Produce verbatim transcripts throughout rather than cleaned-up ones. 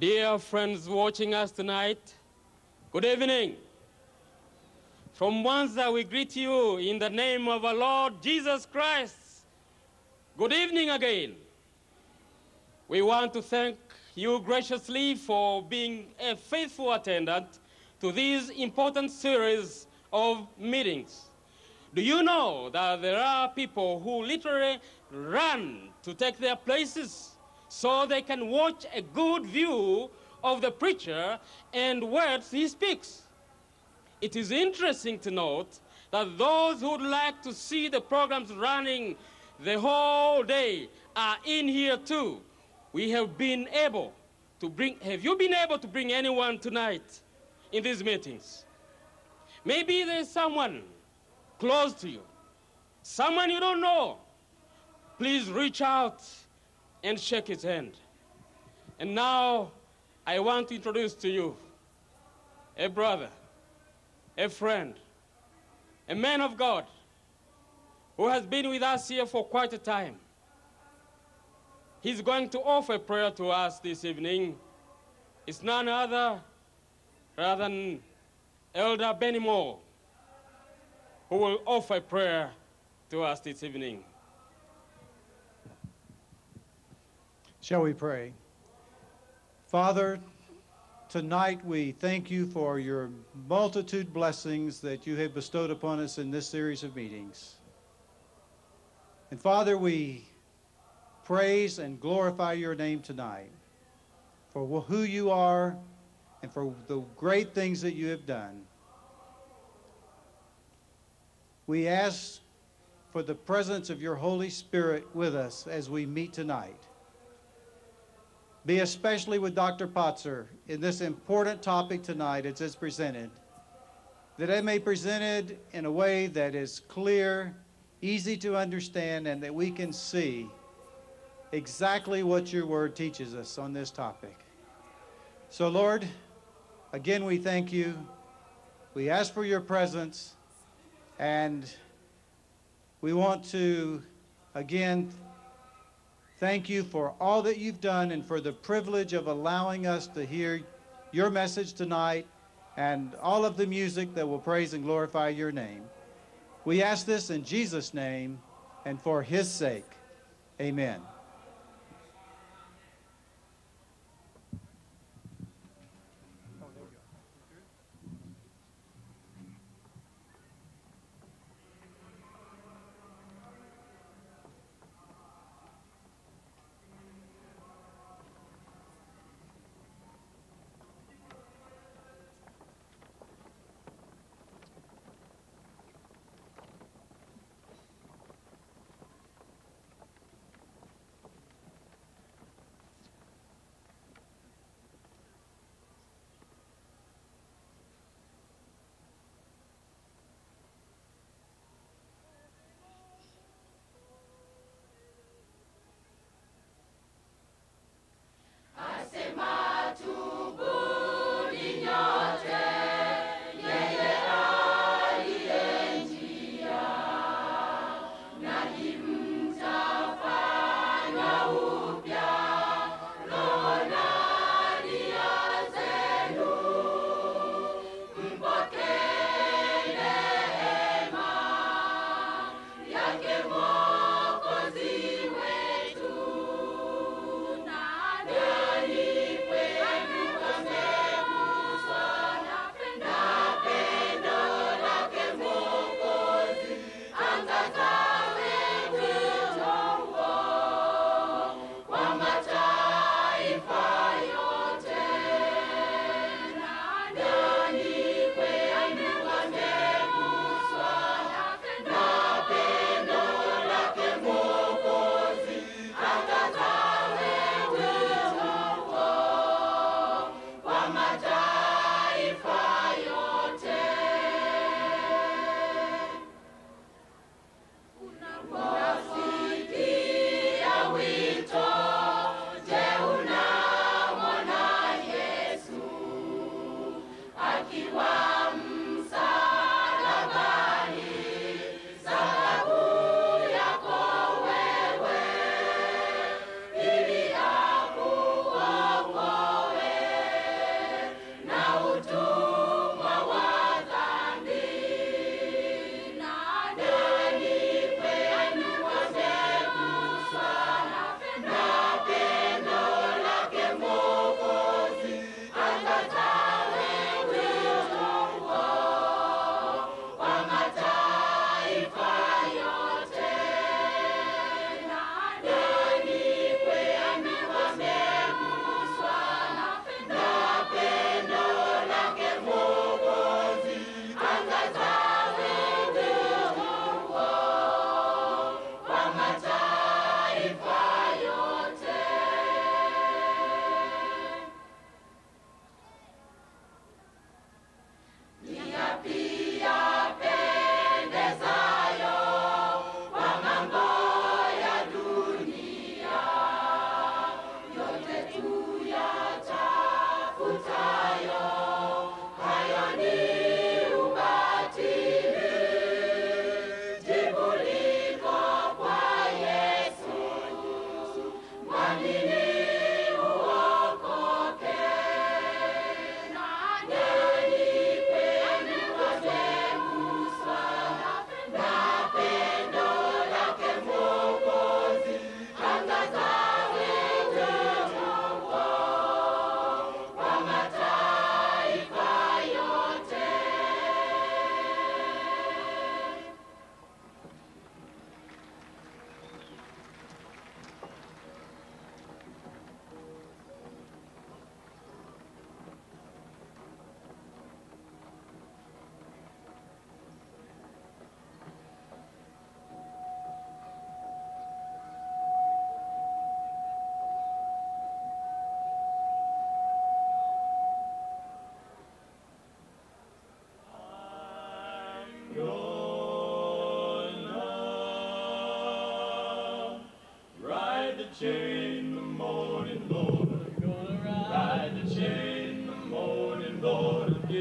Dear friends watching us tonight, good evening. From Mwanza, we greet you in the name of our Lord Jesus Christ. Good evening again. We want to thank you graciously for being a faithful attendant to this important series of meetings. Do you know that there are people who literally run to take their places so they can watch a good view of the preacher and words he speaks? It is interesting to note that those who would like to see the programs running the whole day are in here too. We have been able to bring, have you been able to bring anyone tonight in these meetings? Maybe there's someone close to you, someone you don't know. Please reach out and shake his hand. And now I want to introduce to you a brother, a friend, a man of God who has been with us here for quite a time. He's going to offer prayer to us this evening. It's none other rather than Elder Benny Moore, who will offer prayer to us this evening. Shall we pray? Father, tonight we thank you for your multitude blessings that you have bestowed upon us in this series of meetings. And Father, we praise and glorify your name tonight for who you are and for the great things that you have done. We ask for the presence of your Holy Spirit with us as we meet tonight. Be especially with Doctor Patzer in this important topic tonight as it's presented, that it may be presented in a way that is clear, easy to understand, and that we can see exactly what your word teaches us on this topic. So Lord, again we thank you. We ask for your presence, and we want to again thank you for all that you've done and for the privilege of allowing us to hear your message tonight and all of the music that will praise and glorify your name. We ask this in Jesus' name and for his sake. Amen.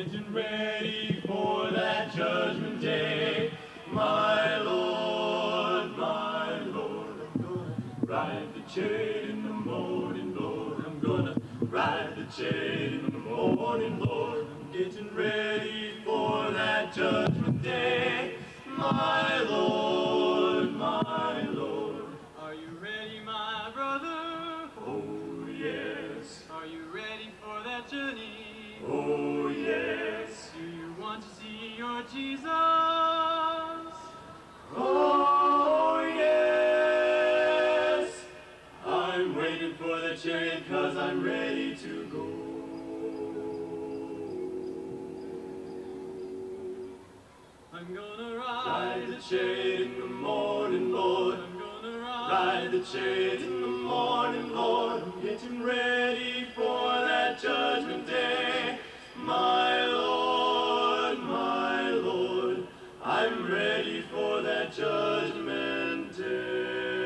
getting ready for that judgment day. My Lord, my Lord, I'm gonna ride the chariot in the morning, Lord. I'm gonna ride the chariot in the morning, Lord. I'm getting ready for that judgment day. My Lord, my Lord. Are you ready, my brother? Oh, yes. Are you ready for that journey? Oh, yes. Do you want to see your Jesus? Oh, yes. I'm waiting for the chariot 'cause I'm ready to go. I'm gonna ride, Ride the chariot in the morning, Lord. I'm gonna ride, Ride the chariot in the morning, Lord. I'm getting ready for that judgment day. My Lord, my Lord, I'm ready for that judgment day.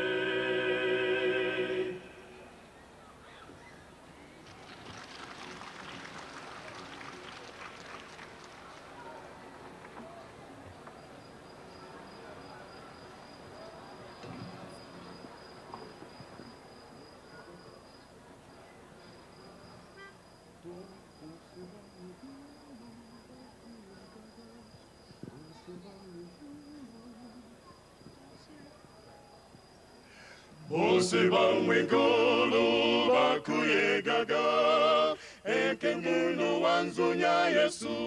Bose bamwe golo bakuyegaga eke munu wanzunya Yesu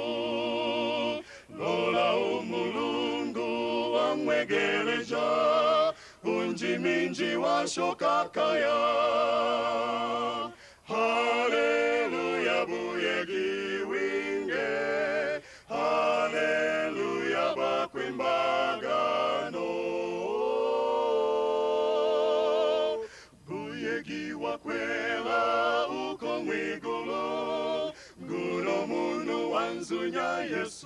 lola umulungu wamwegeleja unji minji washokakaya. Haleluya buyegi winge, haleluya bakwimbagano. Buyegi wakwela uko mwigulo, guno munu wanzunya Yesu.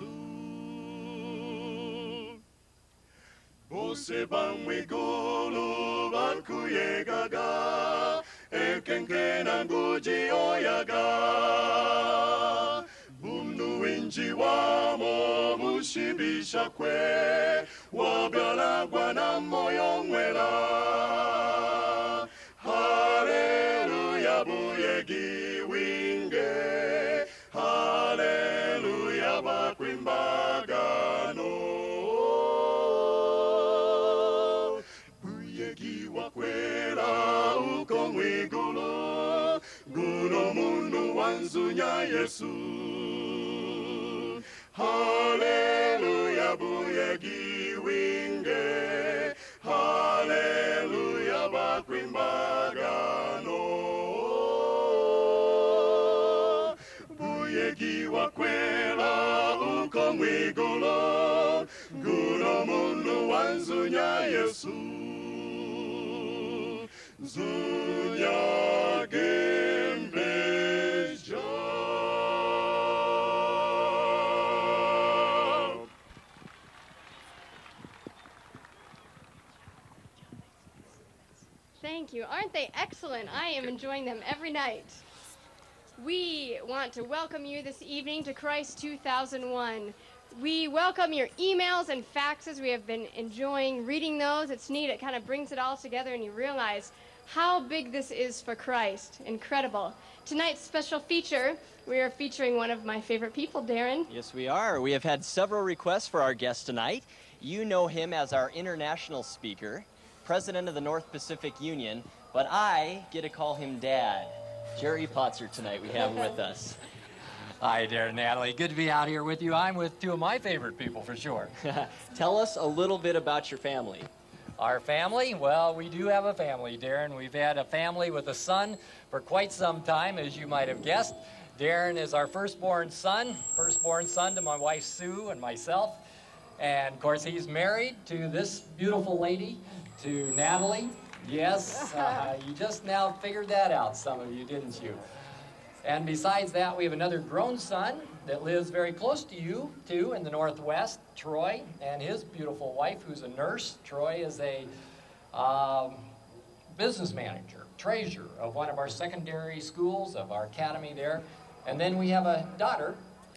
Bose bamwigulu bakuyegaga ekenkena nguji oyaga mundu winji wamo mushibisha kwe wabyalagwa na moyo mwela. Haleluya buyegi winge, haleluya bakwimbagano. Wakwela uko mwigulo, guno mundu wanzunya Yesu. Haleluya buyegi winge, haleluya bakwimbagano. Buyegi wakwela uko mwigulo, guno mundu wanzunya Yesu. Zunya Gembleja. Thank you. Aren't they excellent? I am enjoying them every night. We want to welcome you this evening to Christ two thousand one. We welcome your emails and faxes. We have been enjoying reading those. It's neat. It kind of brings it all together and you realize how big this is for Christ. Incredible. Tonight's special feature, we are featuring one of my favorite people, Darren. Yes, we are. We have had several requests for our guest tonight. You know him as our international speaker, president of the North Pacific Union, but I get to call him Dad. Jere Patzer tonight we have with us. Hi, Darren, Natalie. Good to be out here with you. I'm with two of my favorite people, for sure. Tell us a little bit about your family. Our family? Well, we do have a family, Darren. We've had a family with a son for quite some time, as you might have guessed. Darren is our firstborn son, firstborn son to my wife, Sue, and myself. And, of course, he's married to this beautiful lady, to Natalie. Yes, uh, you just now figured that out, some of you, didn't you? And besides that, we have another grown son that lives very close to you, too, in the Northwest, Troy, and his beautiful wife, who's a nurse. Troy is a um, business manager, treasurer of one of our secondary schools, of our academy there. And then we have a daughter,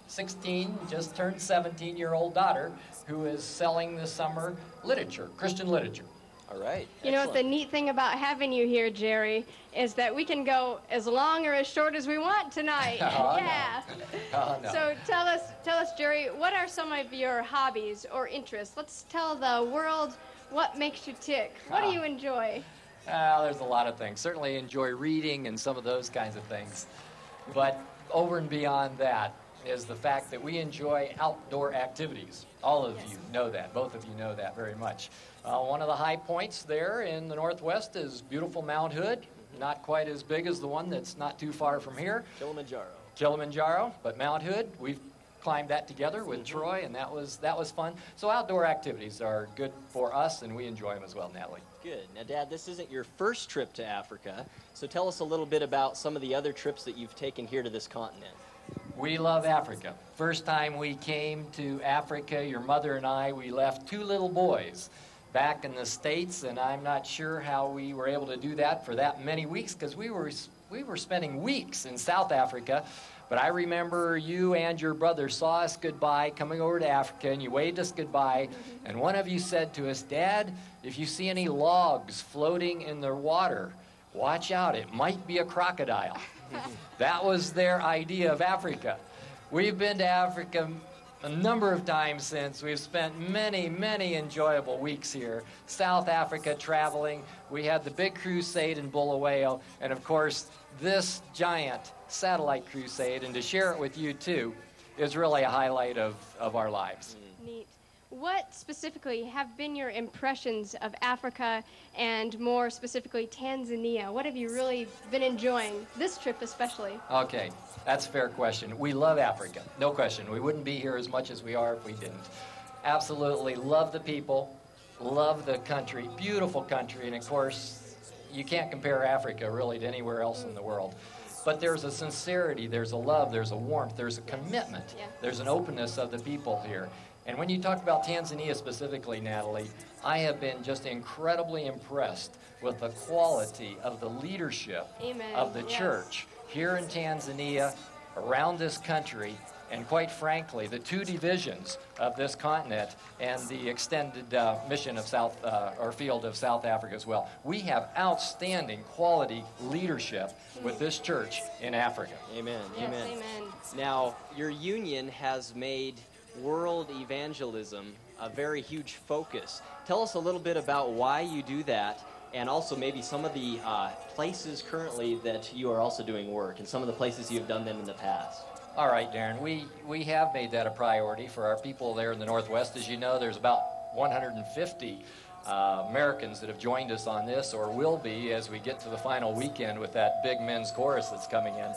sixteen, just turned seventeen-year-old daughter who is selling this summer literature, Christian literature. All right. You know what the Excellent. neat thing about having you here, Jerry, is that we can go as long or as short as we want tonight. Oh, yeah. No. Oh, no. So tell us, tell us, Jerry, what are some of your hobbies or interests? Let's tell the world what makes you tick. What do you enjoy? Uh, there's a lot of things. Certainly enjoy reading and some of those kinds of things. But over and beyond that is the fact that we enjoy outdoor activities. All of Yes. you know that. Both of you know that very much. Uh, one of the high points there in the Northwest is beautiful Mount Hood. Not quite as big as the one that's not too far from here, Kilimanjaro. Kilimanjaro. But Mount Hood, we've climbed that together with Mm-hmm. Troy, and that was that was fun. So outdoor activities are good for us, and we enjoy them as well, Natalie. Good. Now, Dad, this isn't your first trip to Africa, so tell us a little bit about some of the other trips that you've taken here to this continent. We love Africa. First time we came to Africa, your mother and I, we left two little boys back in the States, and I'm not sure how we were able to do that for that many weeks, because we were, we were spending weeks in South Africa. But I remember you and your brother saw us goodbye coming over to Africa, and you waved us goodbye, and one of you said to us, "Dad, if you see any logs floating in the water, watch out, it might be a crocodile." That was their idea of Africa. We've been to Africa a number of times since. We've spent many, many enjoyable weeks here. South Africa traveling. We had the big crusade in Bulawayo, and of course, this giant satellite crusade, and to share it with you too, is really a highlight of, of our lives. Neat. What specifically have been your impressions of Africa and more specifically Tanzania? What have you really been enjoying, this trip especially? Okay, that's a fair question. We love Africa, no question. We wouldn't be here as much as we are if we didn't. Absolutely love the people, love the country, beautiful country, and of course, you can't compare Africa really to anywhere else in the world. But there's a sincerity, there's a love, there's a warmth, there's a commitment, Yeah. there's an openness of the people here. And when you talk about Tanzania specifically, Natalie, I have been just incredibly impressed with the quality of the leadership Amen. of the Yes. church here in Tanzania, around this country, and quite frankly, the two divisions of this continent and the extended uh, mission of South, uh, or field of South Africa as well. We have outstanding quality leadership with this church in Africa. Amen. Yes, Amen. amen. Now, your union has made world evangelism a very huge focus. Tell us a little bit about why you do that, and also maybe some of the uh, places currently that you are also doing work, and some of the places you've done them in the past. All right, Darren, we, we have made that a priority for our people there in the Northwest. As you know, there's about one hundred fifty uh, Americans that have joined us on this, or will be as we get to the final weekend with that big men's chorus that's coming in.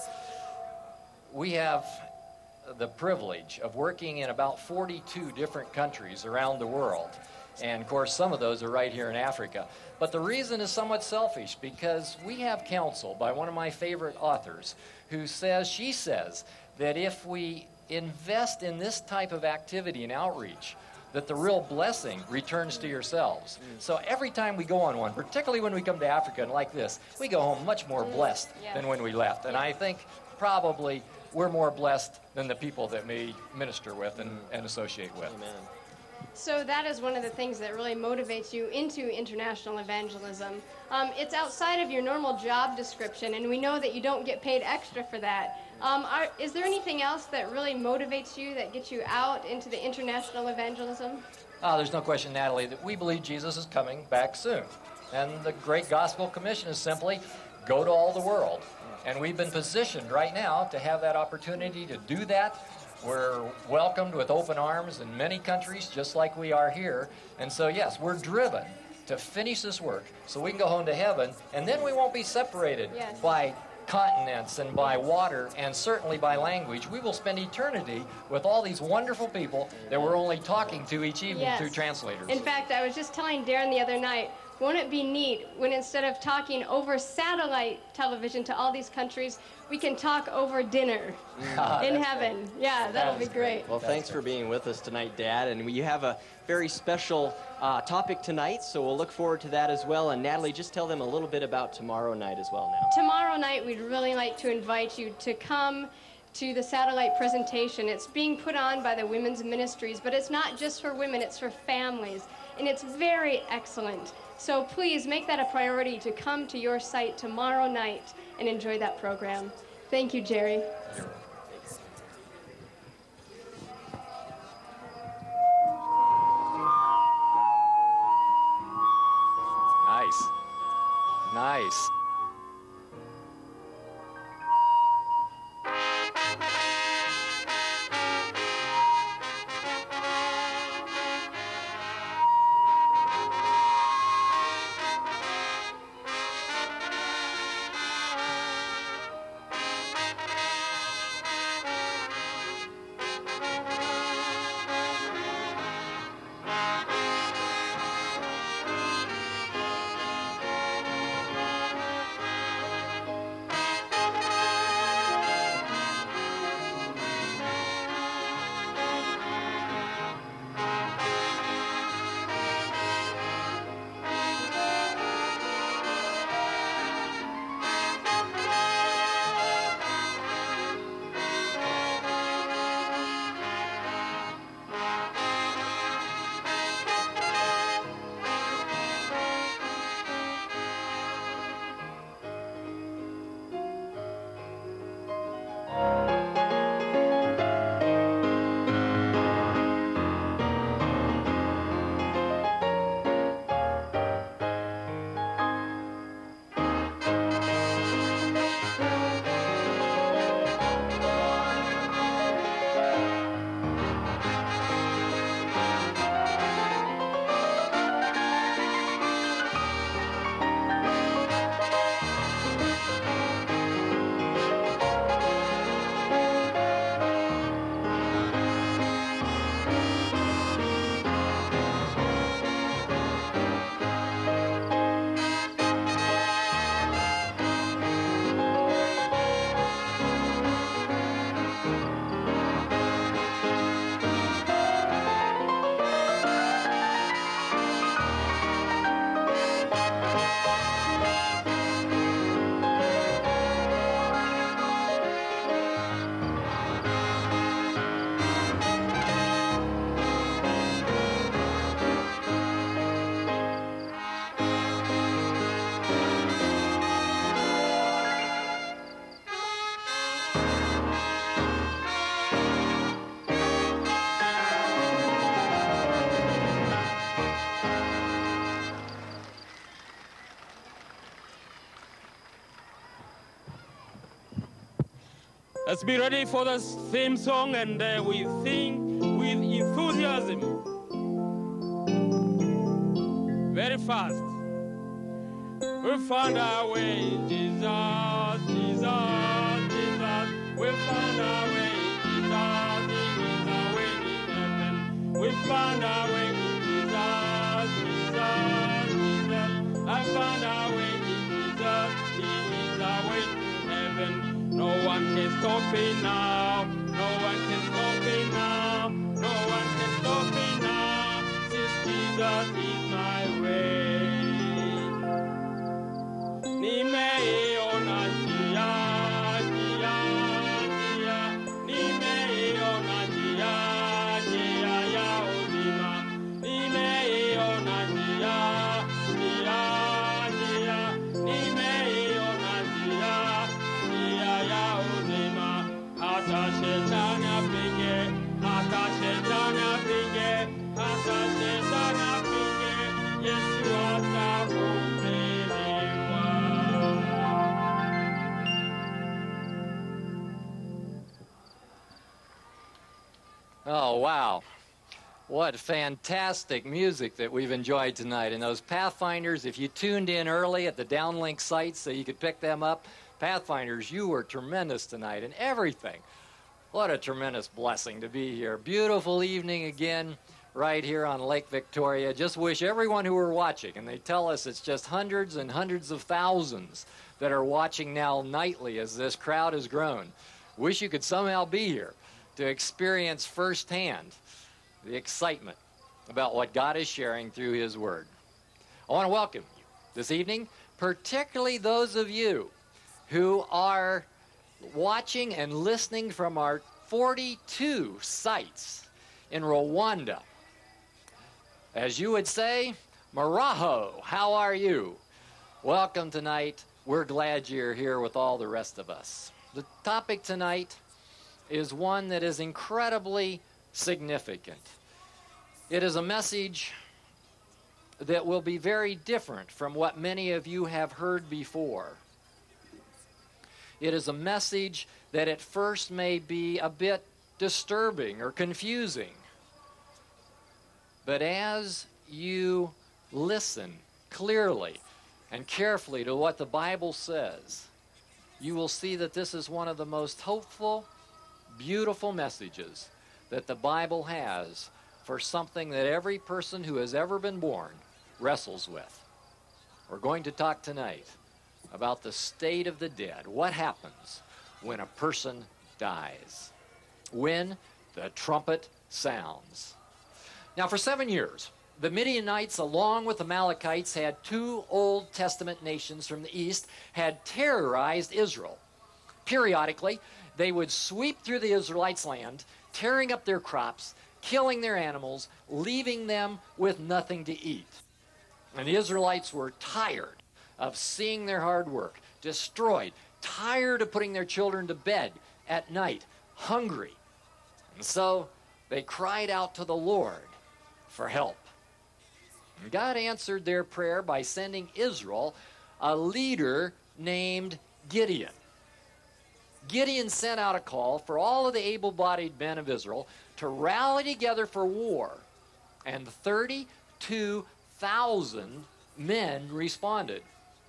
We have the privilege of working in about forty-two different countries around the world. And of course, some of those are right here in Africa. But the reason is somewhat selfish, because we have counsel by one of my favorite authors who says, she says, that if we invest in this type of activity and outreach, that the real blessing returns to yourselves. So every time we go on one, particularly when we come to Africa and like this, we go home much more blessed Yeah. than when we left. And I think probably we're more blessed than the people that we minister with and, and associate with. Amen. So that is one of the things that really motivates you into international evangelism. Um, it's outside of your normal job description, and we know that you don't get paid extra for that. Um, are, is there anything else that really motivates you, that gets you out into the international evangelism? Oh, there's no question, Natalie, that we believe Jesus is coming back soon. And the great gospel commission is simply go to all the world. And we've been positioned right now to have that opportunity to do that. We're welcomed with open arms in many countries, just like we are here. And so, yes, we're driven to finish this work so we can go home to heaven, and then we won't be separated Yes. by continents and by water and certainly by language. We will spend eternity with all these wonderful people that we're only talking to each evening Yes. through translators. In fact, I was just telling Darren the other night, won't it be neat when instead of talking over satellite television to all these countries, we can talk over dinner in heaven? Yeah, that'll be great. Well, thanks for being with us tonight, Dad. And you have a very special uh, topic tonight, so we'll look forward to that as well. And Natalie, just tell them a little bit about tomorrow night as well now. Tomorrow night, we'd really like to invite you to come to the satellite presentation. It's being put on by the women's ministries, but it's not just for women, it's for families, and it's very excellent. So please make that a priority to come to your site tomorrow night and enjoy that program. Thank you, Jere. Nice. Nice. Let's be ready for the theme song, and uh, we sing with enthusiasm. Very fast. We found our way, Jesus, Jesus, Jesus. We found our way, Jesus, He is our way in heaven. We found our way, Jesus, Jesus, Jesus. I found our way, Jesus, He is our way to heaven. No one can stop me now. No one can stop me now. No one can stop me now. Since Jesus is my way. Nimeona njia, njia, njia. Nimeona njia, njia ya uzima. Nimeona njia, njia, njia. Nimeona njia, njia ya uzima. Hata shetani apinge, hata shetani apinge, hata shetani apinge, Yesu atahubiriwa. Oh, wow. What fantastic music that we've enjoyed tonight. And those Pathfinders, if you tuned in early at the downlink sites so you could pick them up, Pathfinders, you were tremendous tonight and everything. What a tremendous blessing to be here. Beautiful evening again right here on Lake Victoria. Just wish everyone who were watching, and they tell us it's just hundreds and hundreds of thousands that are watching now nightly as this crowd has grown. Wish you could somehow be here to experience firsthand the excitement about what God is sharing through His Word. I want to welcome you this evening, particularly those of you who are watching and listening from our forty-two sites in Rwanda. As you would say, Maraho, how are you? Welcome tonight. We're glad you're here with all the rest of us. The topic tonight is one that is incredibly significant. It is a message that will be very different from what many of you have heard before. It is a message that at first may be a bit disturbing or confusing. But as you listen clearly and carefully to what the Bible says, you will see that this is one of the most hopeful, beautiful messages that the Bible has for something that every person who has ever been born wrestles with. We're going to talk tonight about the state of the dead. What happens when a person dies? When the trumpet sounds. Now, for seven years, the Midianites, along with the Amalekites, had two Old Testament nations from the east, had terrorized Israel. Periodically, they would sweep through the Israelites' land, tearing up their crops, killing their animals, leaving them with nothing to eat. And the Israelites were tired of seeing their hard work destroyed, tired of putting their children to bed at night, hungry. And so they cried out to the Lord for help. And God answered their prayer by sending Israel a leader named Gideon. Gideon sent out a call for all of the able-bodied men of Israel to rally together for war, and thirty-two thousand men responded.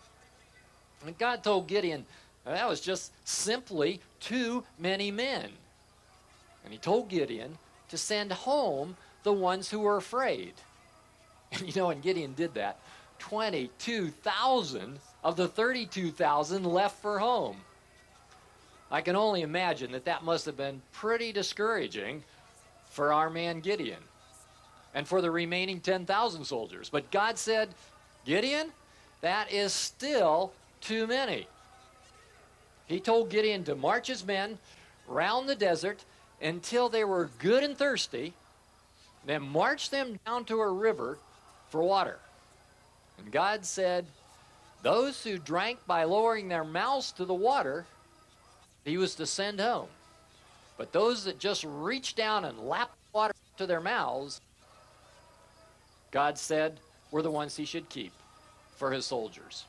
And God told Gideon that was just simply too many men. And he told Gideon to send home the ones who were afraid. And you know, when Gideon did that, twenty-two thousand of the thirty-two thousand left for home. I can only imagine that that must have been pretty discouraging for our man Gideon and for the remaining ten thousand soldiers. But God said, Gideon, that is still too many. He told Gideon to march his men round the desert until they were good and thirsty, then march them down to a river for water. And God said, those who drank by lowering their mouths to the water, he was to send home. But those that just reached down and lapped water to their mouths, God said, were the ones he should keep for his soldiers.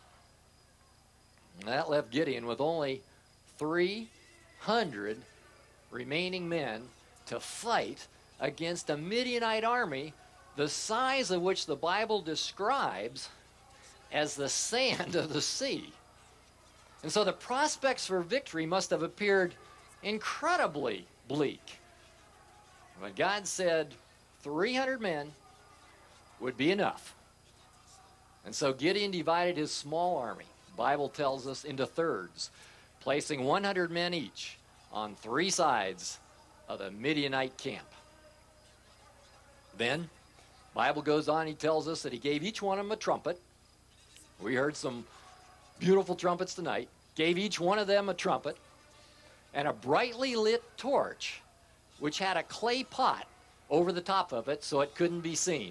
And that left Gideon with only three hundred remaining men to fight against a Midianite army the size of which the Bible describes as the sand of the sea. And so the prospects for victory must have appeared incredibly bleak. But God said three hundred men would be enough. And so Gideon divided his small army, the Bible tells us, into thirds, placing one hundred men each on three sides of the Midianite camp. Then, the Bible goes on, he tells us that he gave each one of them a trumpet. We heard some beautiful trumpets tonight. Gave each one of them a trumpet and a brightly lit torch, which had a clay pot over the top of it so it couldn't be seen.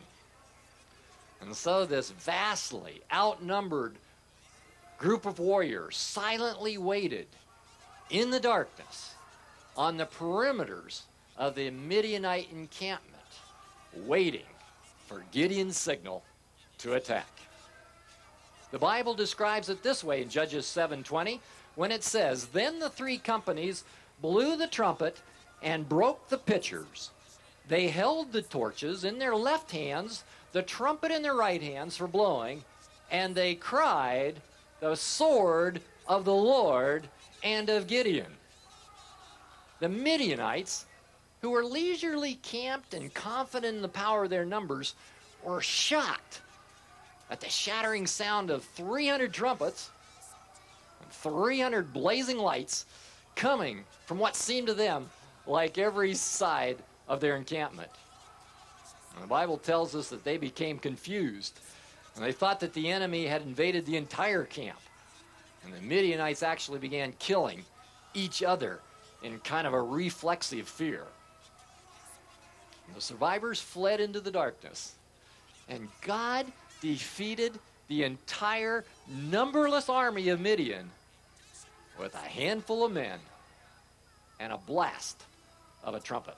And so this vastly outnumbered group of warriors silently waited in the darkness on the perimeters of the Midianite encampment, waiting for Gideon's signal to attack. The Bible describes it this way in Judges seven twenty, when it says, then the three companies blew the trumpet and broke the pitchers. They held the torches in their left hands, the trumpet in their right hands for blowing, and they cried, the sword of the Lord and of Gideon. The Midianites, who were leisurely camped and confident in the power of their numbers, were shocked at the shattering sound of three hundred trumpets and three hundred blazing lights coming from what seemed to them like every side of their encampment. And the Bible tells us that they became confused, and they thought that the enemy had invaded the entire camp. And the Midianites actually began killing each other in kind of a reflexive fear. The survivors fled into the darkness, and God defeated the entire numberless army of Midian with a handful of men and a blast of a trumpet.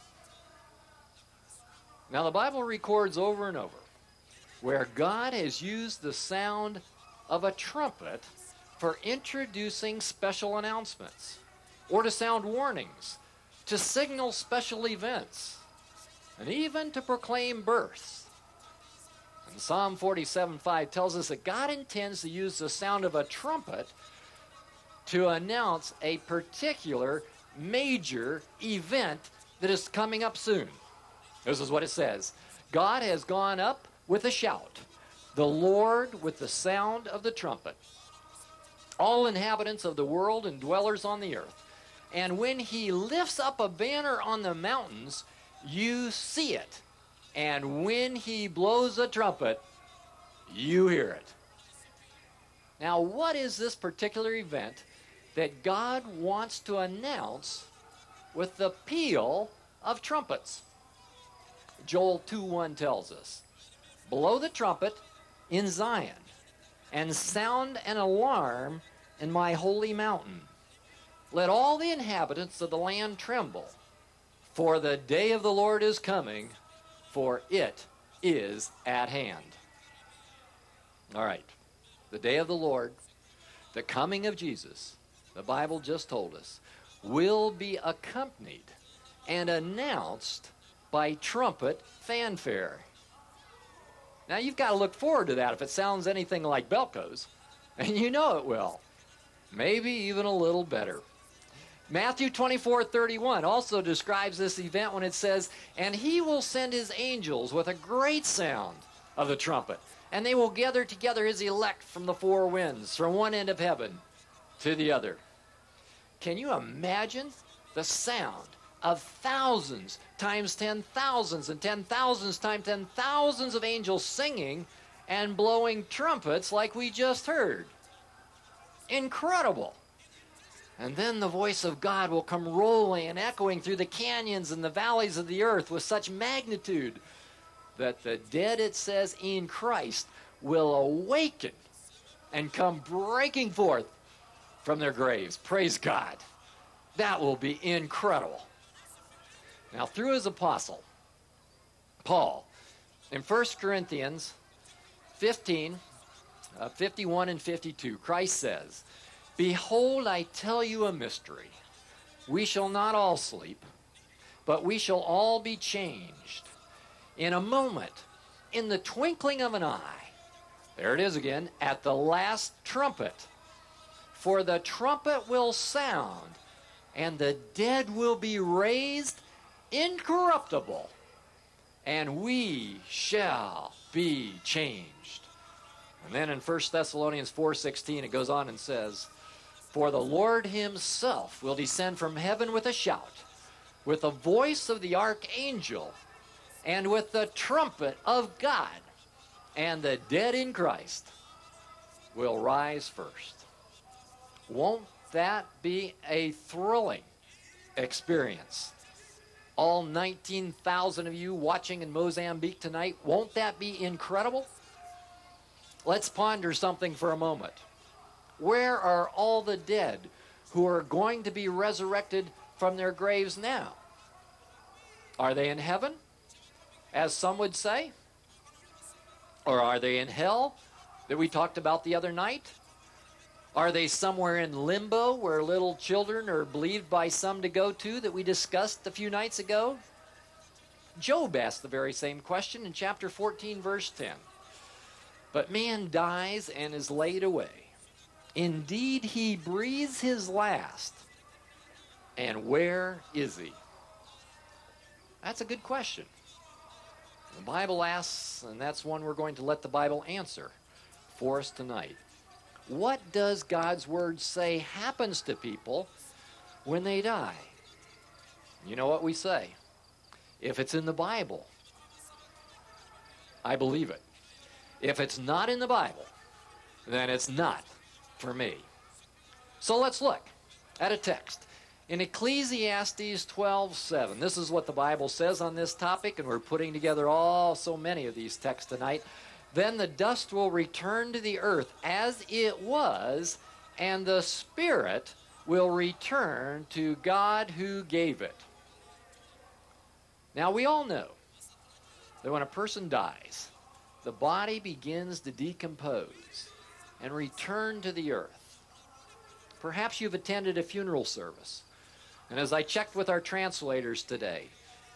Now, the Bible records over and over where God has used the sound of a trumpet for introducing special announcements, or to sound warnings, to signal special events, and even to proclaim births. And Psalm forty-seven five tells us that God intends to use the sound of a trumpet to announce a particular major event that is coming up soon. This is what it says. God has gone up with a shout, the Lord with the sound of the trumpet. All inhabitants of the world and dwellers on the earth. And when he lifts up a banner on the mountains, you see it. And when he blows a trumpet, you hear it. Now, what is this particular event that God wants to announce with the peal of trumpets? Joel two one tells us, blow the trumpet in Zion and sound an alarm in my holy mountain. Let all the inhabitants of the land tremble, for the day of the Lord is coming, for it is at hand. All right, the day of the Lord, the coming of Jesus, the Bible just told us, will be accompanied and announced by trumpet fanfare. Now, you've got to look forward to that if it sounds anything like Belko's, and you know it will. Maybe even a little better. Matthew twenty-four thirty-one also describes this event when it says, and he will send his angels with a great sound of the trumpet, and they will gather together his elect from the four winds, from one end of heaven to the other. Can you imagine the sound of thousands times ten thousands and ten thousands times ten thousands of angels singing and blowing trumpets like we just heard? Incredible. And then the voice of God will come rolling and echoing through the canyons and the valleys of the earth with such magnitude that the dead, it says, in Christ will awaken and come breaking forth from their graves. Praise God. That will be incredible. Now, through his apostle, Paul, in First Corinthians fifteen, uh, fifty-one and fifty-two, Christ says, behold, I tell you a mystery. We shall not all sleep, but we shall all be changed. In a moment, in the twinkling of an eye, there it is again, at the last trumpet. For the trumpet will sound, and the dead will be raised incorruptible, and we shall be changed. And then in First Thessalonians four sixteen, it goes on and says, for the Lord himself will descend from heaven with a shout, with the voice of the archangel, and with the trumpet of God, and the dead in Christ will rise first. Won't that be a thrilling experience? All nineteen thousand of you watching in Mozambique tonight, won't that be incredible? Let's ponder something for a moment. Where are all the dead who are going to be resurrected from their graves now? Are they in heaven, as some would say? Or are they in hell, that we talked about the other night? Are they somewhere in limbo, where little children are believed by some to go to, that we discussed a few nights ago? Job asked the very same question in chapter fourteen, verse ten. But man dies and is laid away. Indeed, he breathes his last. And where is he? That's a good question. The Bible asks, and that's one we're going to let the Bible answer for us tonight. What does God's word say happens to people when they die? You know what we say? If it's in the Bible, I believe it. If it's not in the Bible, then it's not for me. So let's look at a text. In Ecclesiastes twelve seven, this is what the Bible says on this topic, and we're putting together all so many of these texts tonight. Then the dust will return to the earth as it was, and the spirit will return to God who gave it. Now, we all know that when a person dies, the body begins to decompose and return to the earth. Perhaps you've attended a funeral service, and as I checked with our translators today,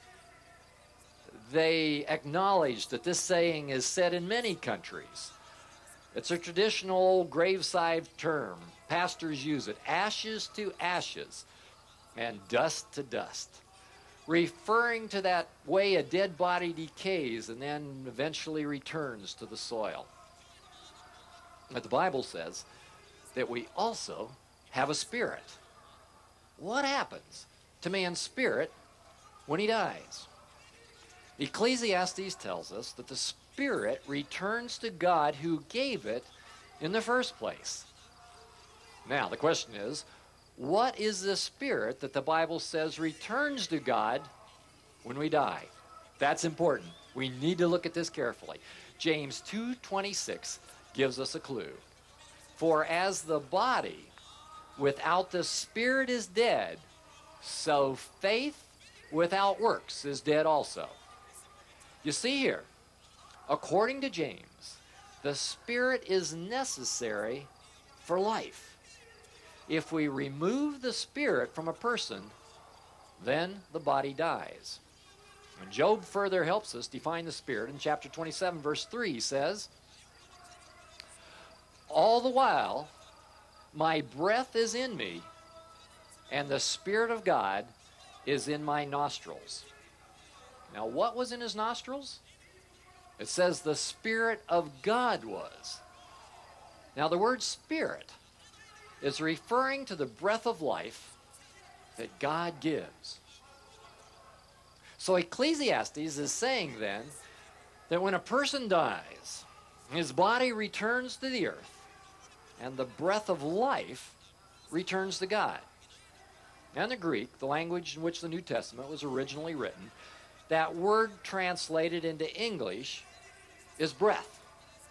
they acknowledged that this saying is said in many countries. It's a traditional old graveside term. Pastors use it. Ashes to ashes and dust to dust, referring to that way a dead body decays and then eventually returns to the soil. But the Bible says that we also have a spirit. What happens to man's spirit when he dies? Ecclesiastes tells us that the spirit returns to God who gave it in the first place. Now, the question is, what is the spirit that the Bible says returns to God when we die? That's important. We need to look at this carefully. James two twenty-six gives us a clue. For as the body without the spirit is dead, so faith without works is dead also. You see here, according to James, the spirit is necessary for life. If we remove the spirit from a person, then the body dies. And Job further helps us define the spirit. In chapter twenty-seven, verse three, he says, all the while my breath is in me, and the Spirit of God is in my nostrils. Now, what was in his nostrils? It says the Spirit of God was. Now, the word spirit is referring to the breath of life that God gives. So Ecclesiastes is saying then that when a person dies, his body returns to the earth, and the breath of life returns to God. And the Greek, the language in which the New Testament was originally written, that word translated into English is breath.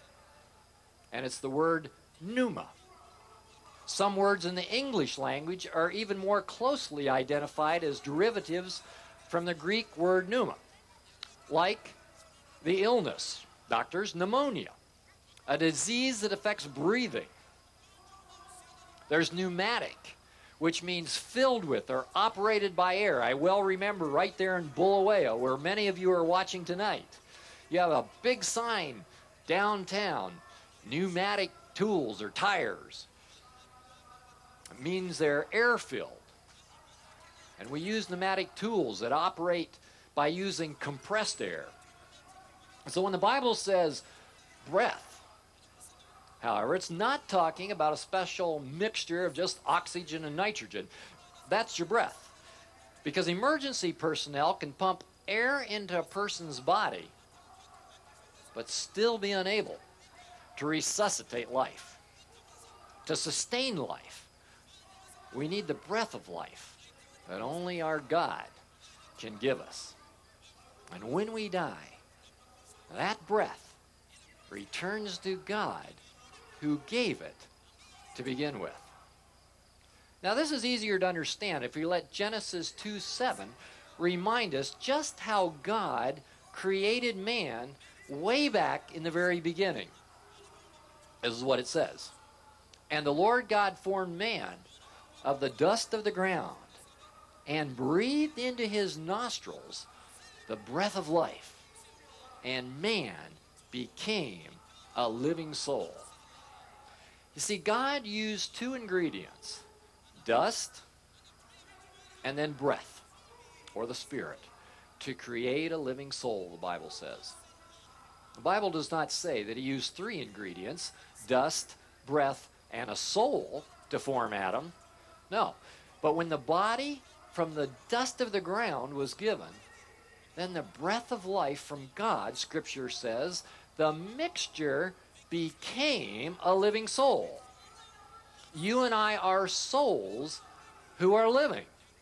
And it's the word pneuma. Some words in the English language are even more closely identified as derivatives from the Greek word pneuma, like the illness, doctors, pneumonia, a disease that affects breathing. There's pneumatic, which means filled with or operated by air. I well remember right there in Bulawayo, where many of you are watching tonight. You have a big sign downtown, pneumatic tools or tires. It means they're air-filled. And we use pneumatic tools that operate by using compressed air. So when the Bible says breath, however, it's not talking about a special mixture of just oxygen and nitrogen. That's your breath. Because emergency personnel can pump air into a person's body, but still be unable to resuscitate life, to sustain life. We need the breath of life that only our God can give us. And when we die, that breath returns to God who gave it to begin with. Now, this is easier to understand if we let Genesis two seven remind us just how God created man way back in the very beginning. This is what it says. And the Lord God formed man of the dust of the ground and breathed into his nostrils the breath of life, and man became a living soul. You see, God used two ingredients, dust and then breath, or the spirit, to create a living soul, the Bible says. The Bible does not say that he used three ingredients, dust, breath, and a soul, to form Adam. No. But when the body from the dust of the ground was given, then the breath of life from God, Scripture says, the mixture became a living soul. You and I are souls who are living.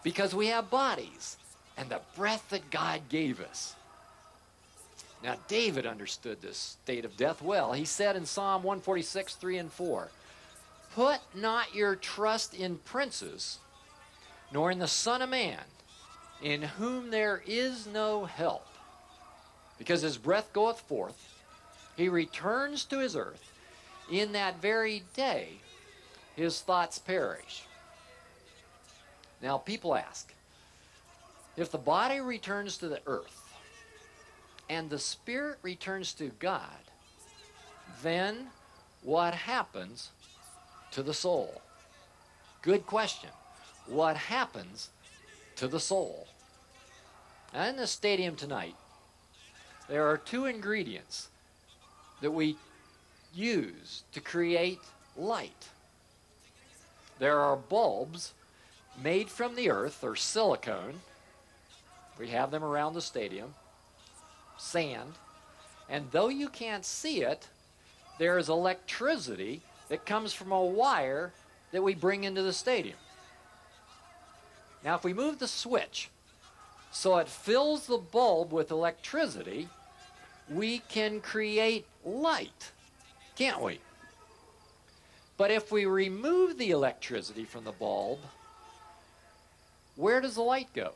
because we have bodies and the breath that God gave us. Now, David understood this state of death well. He said in Psalm one forty-six, three and four, "Put not your trust in princes, nor in the Son of Man, in whom there is no help. Because his breath goeth forth, he returns to his earth. In that very day, his thoughts perish." Now, people ask, if the body returns to the earth and the spirit returns to God, then what happens to the soul? Good question. What happens to the soul? Now, in the stadium tonight, there are two ingredients that we use to create light. There are bulbs made from the earth, or silicone. We have them around the stadium. Sand. And though you can't see it, there is electricity that comes from a wire that we bring into the stadium. Now, if we move the switch so it fills the bulb with electricity, we can create light, can't we? But if we remove the electricity from the bulb, where does the light go?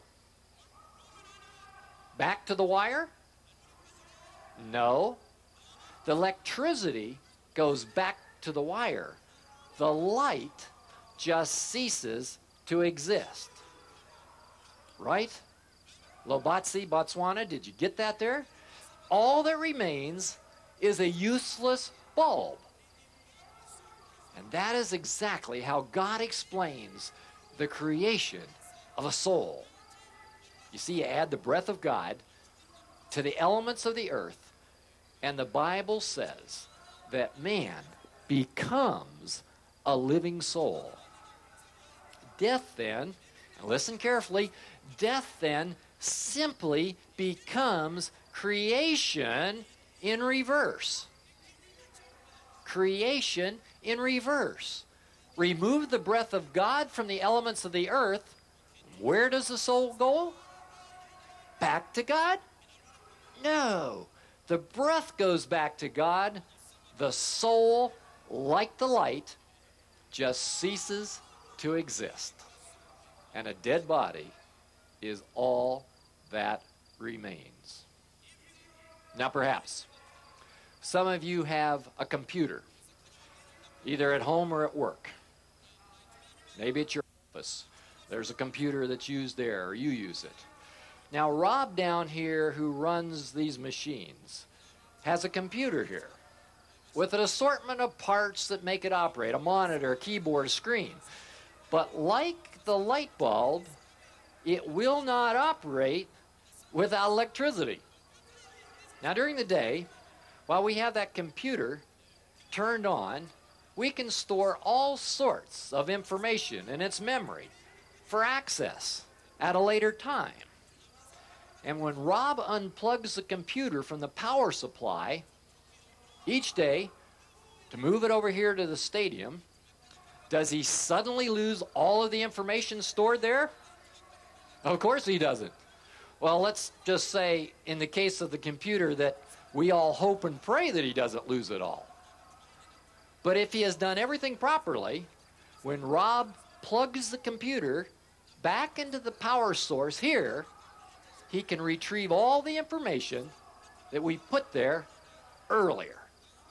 Back to the wire? No. The electricity goes back to the wire. The light just ceases to exist. Right? Lobatsi, Botswana, did you get that there? All that remains is a useless bulb. And that is exactly how God explains the creation of a soul. You see, you add the breath of God to the elements of the earth, and the Bible says that man becomes a living soul. Death then, and listen carefully, death then simply becomes creation in reverse. Creation in reverse. Remove the breath of God from the elements of the earth, where does the soul go? Back to God? No. The breath goes back to God. The soul, like the light, just ceases to exist. And a dead body is all that remains. Now, perhaps some of you have a computer, either at home or at work. Maybe at your office. There's a computer that's used there, or you use it. Now, Rob down here, who runs these machines, has a computer here with an assortment of parts that make it operate, a monitor, a keyboard, a screen. But like the light bulb, it will not operate without electricity. Now, during the day, while we have that computer turned on, we can store all sorts of information in its memory for access at a later time. And when Rob unplugs the computer from the power supply each day to move it over here to the stadium, does he suddenly lose all of the information stored there? Of course he doesn't. Well, let's just say in the case of the computer that we all hope and pray that he doesn't lose it all. But if he has done everything properly, when Rob plugs the computer back into the power source here, he can retrieve all the information that we put there earlier.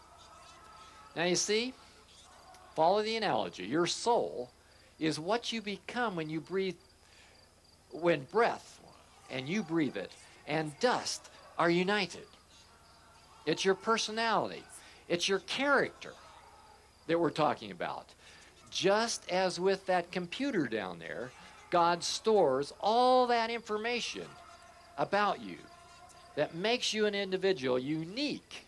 Now you see, follow the analogy. Your soul is what you become when you breathe, when breath and you breathe it and dust are united. It's your personality. It's your character that we're talking about. Just as with that computer down there, God stores all that information about you that makes you an individual unique,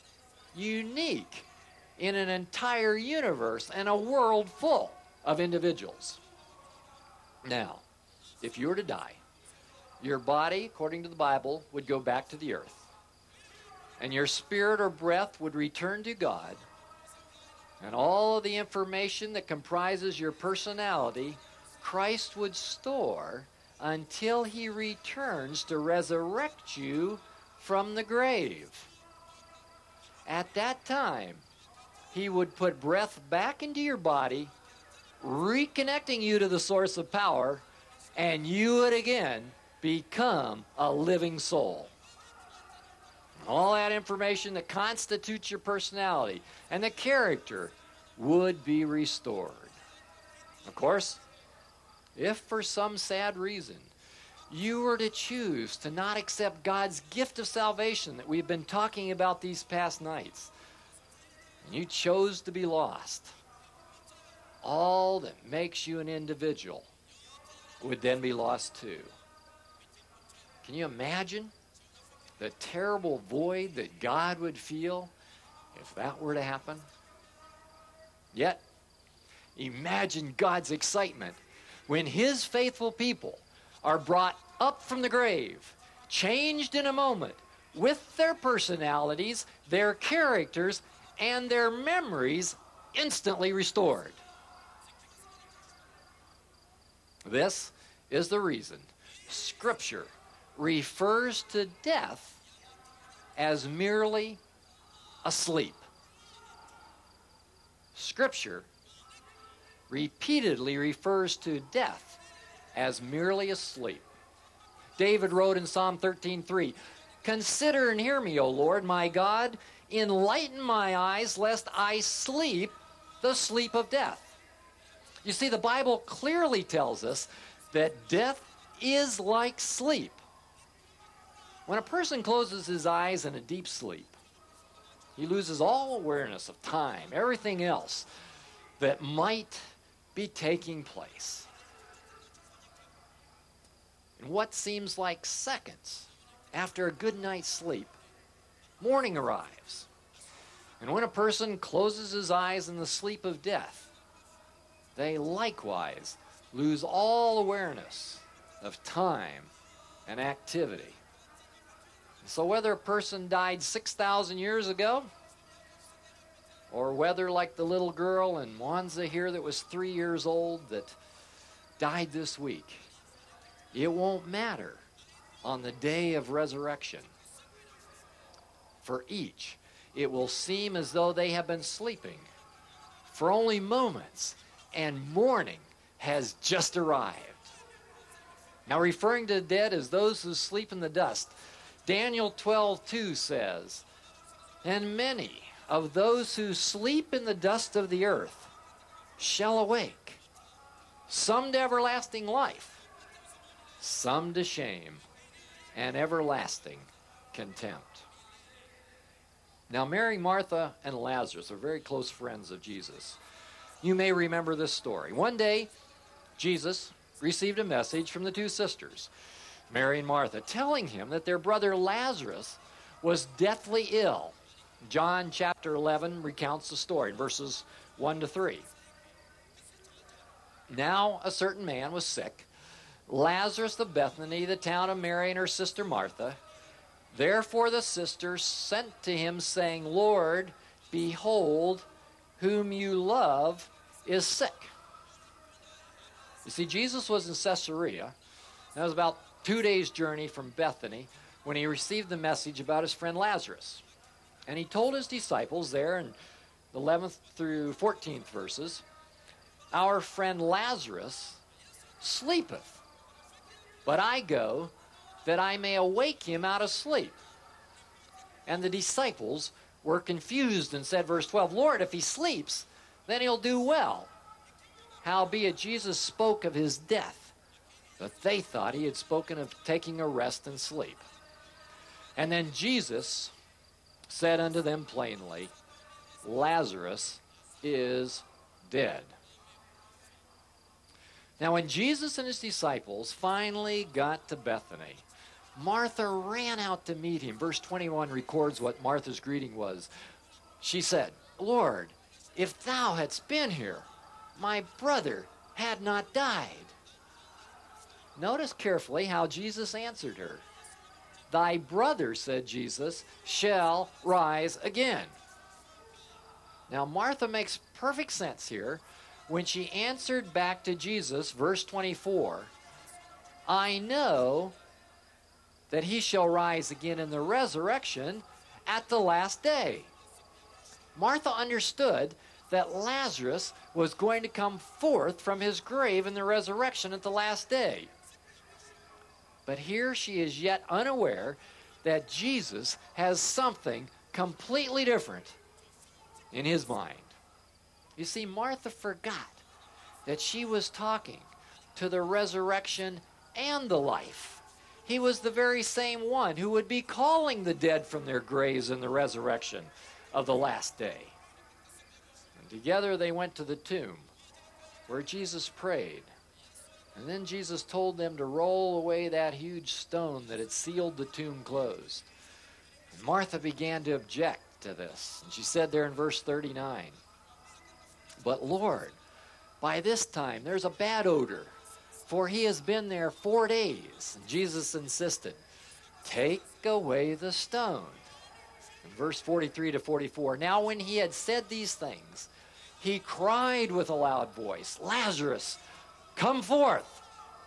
unique in an entire universe and a world full of individuals. Now, if you were to die, your body, according to the Bible, would go back to the earth, and your spirit or breath would return to God, and all of the information that comprises your personality Christ would store until he returns to resurrect you from the grave. At that time, he would put breath back into your body, reconnecting you to the source of power, and you would again become a living soul. All that information that constitutes your personality and the character would be restored. Of course, if for some sad reason you were to choose to not accept God's gift of salvation that we've been talking about these past nights, and you chose to be lost, all that makes you an individual would then be lost too. Can you imagine the terrible void that God would feel if that were to happen? Yet, imagine God's excitement when his faithful people are brought up from the grave, changed in a moment, with their personalities, their characters, and their memories instantly restored. This is the reason Scripture refers to death as merely asleep. Scripture repeatedly refers to death as merely asleep. David wrote in Psalm thirteen three, "Consider and hear me, O Lord, my God, enlighten my eyes, lest I sleep the sleep of death." You see, the Bible clearly tells us that death is like sleep. When a person closes his eyes in a deep sleep, he loses all awareness of time, everything else that might be taking place. In what seems like seconds after a good night's sleep, morning arrives. And when a person closes his eyes in the sleep of death, they likewise lose all awareness of time and activity. So whether a person died six thousand years ago, or whether like the little girl in Mwanza here that was three years old that died this week, it won't matter on the day of resurrection. For each, it will seem as though they have been sleeping for only moments, and morning has just arrived. Now, referring to the dead as those who sleep in the dust, Daniel twelve two says, "And many of those who sleep in the dust of the earth shall awake, some to everlasting life, some to shame and everlasting contempt." Now, Mary, Martha, and Lazarus are very close friends of Jesus. You may remember this story. One day, Jesus received a message from the two sisters, Mary and Martha, telling him that their brother Lazarus was deathly ill. John chapter eleven recounts the story, verses one to three. Now a certain man was sick, Lazarus of Bethany, the town of Mary and her sister Martha. Therefore the sisters sent to him, saying, "Lord, behold, whom you love is sick." You see, Jesus was in Caesarea. That was about two days' journey from Bethany when he received the message about his friend Lazarus. And he told his disciples there in the eleventh through fourteenth verses, "Our friend Lazarus sleepeth, but I go that I may awake him out of sleep." And the disciples were confused and said, verse twelve, "Lord, if he sleeps, then he'll do well." Howbeit Jesus spoke of his death, but they thought he had spoken of taking a rest and sleep. And then Jesus said unto them plainly, "Lazarus is dead." Now when Jesus and his disciples finally got to Bethany, Martha ran out to meet him. Verse twenty-one records what Martha's greeting was. She said, "Lord, if thou hadst been here, my brother had not died." Notice carefully how Jesus answered her. "Thy brother," said Jesus, "shall rise again." Now Martha makes perfect sense here when she answered back to Jesus, verse twenty-four, I know that he shall rise again in the resurrection at the last day. Martha understood that Lazarus was going to come forth from his grave in the resurrection at the last day. But here she is yet unaware that Jesus has something completely different in his mind. You see, Martha forgot that she was talking to the resurrection and the life. He was the very same one who would be calling the dead from their graves in the resurrection of the last day. And together they went to the tomb where Jesus prayed. And then Jesus told them to roll away that huge stone that had sealed the tomb closed. And Martha began to object to this. And she said there in verse thirty-nine, but Lord, by this time there's a bad odor, for he has been there four days. And Jesus insisted, take away the stone. In verse forty-three to forty-four, now when he had said these things, he cried with a loud voice, Lazarus, come forth.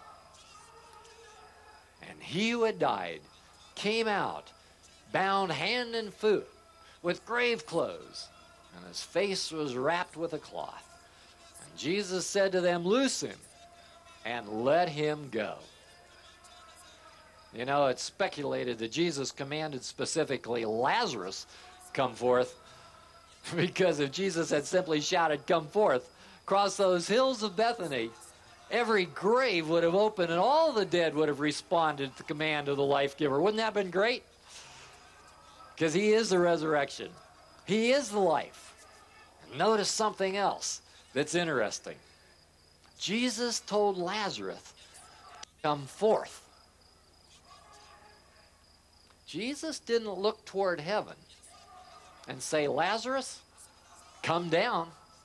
And he who had died came out, bound hand and foot with grave clothes, and his face was wrapped with a cloth. And Jesus said to them, loose him and let him go. You know, it's speculated that Jesus commanded specifically Lazarus come forth, because if Jesus had simply shouted, come forth, across those hills of Bethany, every grave would have opened and all the dead would have responded to the command of the life giver. Wouldn't that have been great? Because he is the resurrection. He is the life. And notice something else that's interesting. Jesus told Lazarus, come forth. Jesus didn't look toward heaven and say, Lazarus, come down.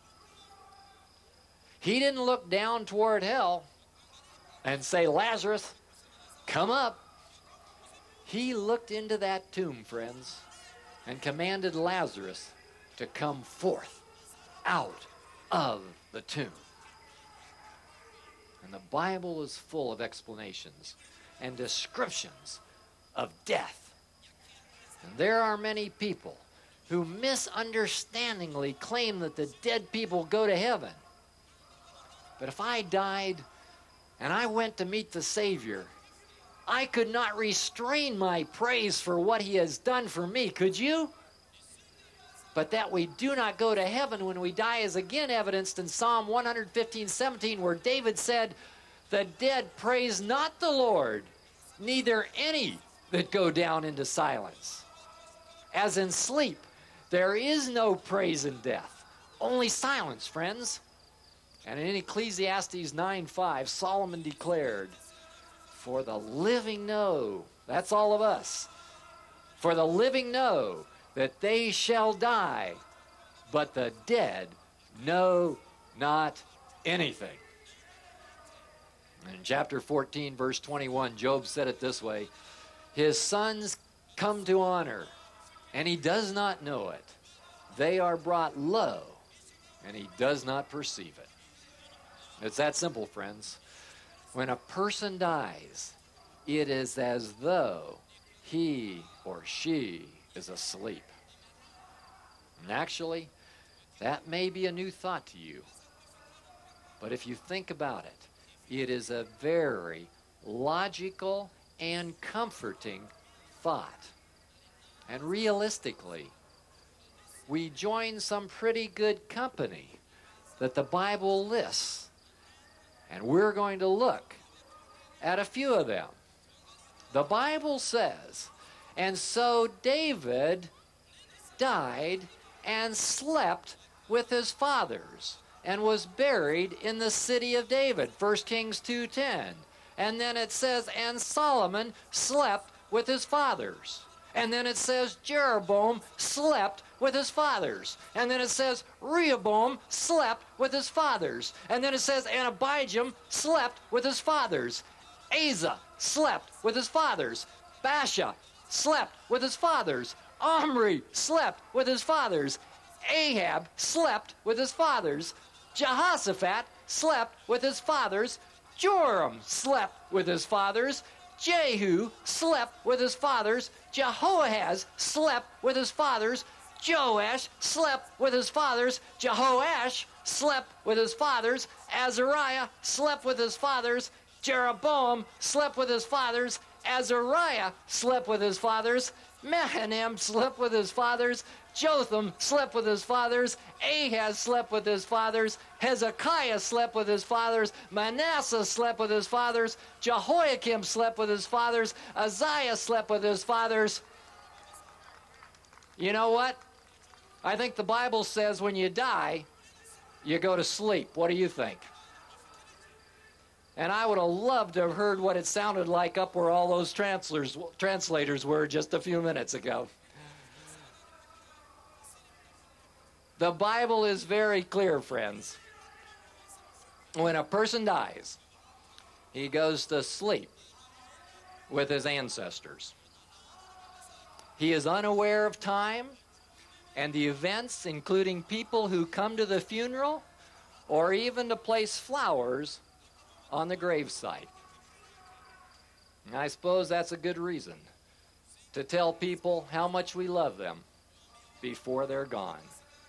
He didn't look down toward hell and say, Lazarus, come up. He looked into that tomb, friends, and commanded Lazarus to come forth out of the tomb. And the Bible is full of explanations and descriptions of death. And there are many people who misunderstandingly claim that the dead people go to heaven. But if I died and I went to meet the Savior, I could not restrain my praise for what he has done for me. Could you? But that we do not go to heaven when we die is again evidenced in Psalm one fifteen, seventeen, where David said, the dead praise not the Lord, neither any that go down into silence. As in sleep, there is no praise in death, only silence, friends. And in Ecclesiastes nine five, Solomon declared, for the living know, that's all of us, for the living know that they shall die, but the dead know not anything. In chapter fourteen, verse twenty-one, Job said it this way, his sons come to honor, and he does not know it. They are brought low, and he does not perceive it. It's that simple, friends. When a person dies, it is as though he or she is asleep. And actually, that may be a new thought to you. But if you think about it, it is a very logical and comforting thought. And realistically, we join some pretty good company that the Bible lists. And we're going to look at a few of them. The Bible says, and so David died and slept with his fathers and was buried in the city of David, First Kings two ten. And then it says, and Solomon slept with his fathers. And then it says Jeroboam slept with his fathers. And then it says Rehoboam slept with his fathers. And then it says and Abijam slept with his fathers. Asa slept with his fathers. Baasha slept with his fathers. Omri slept with his fathers. Ahab slept with his fathers. Jehoshaphat slept with his fathers. Joram slept with his fathers. Jehu slept with his fathers. Jehoahaz slept with his fathers. Joash slept with his fathers. Jehoash slept with his fathers. Azariah slept with his fathers. Jeroboam slept with his fathers. Azariah slept with his fathers. Mahanaim slept with his fathers. Jotham slept with his fathers. Ahaz slept with his fathers. Hezekiah slept with his fathers. Manasseh slept with his fathers. Jehoiakim slept with his fathers. Uzziah slept with his fathers. You know what? I think the Bible says when you die, you go to sleep. What do you think? And I would have loved to have heard what it sounded like up where all those translators, translators were just a few minutes ago. The Bible is very clear, friends. When a person dies, he goes to sleep with his ancestors. He is unaware of time and the events, including people who come to the funeral or even to place flowers on the gravesite. And I suppose that's a good reason to tell people how much we love them before they're gone.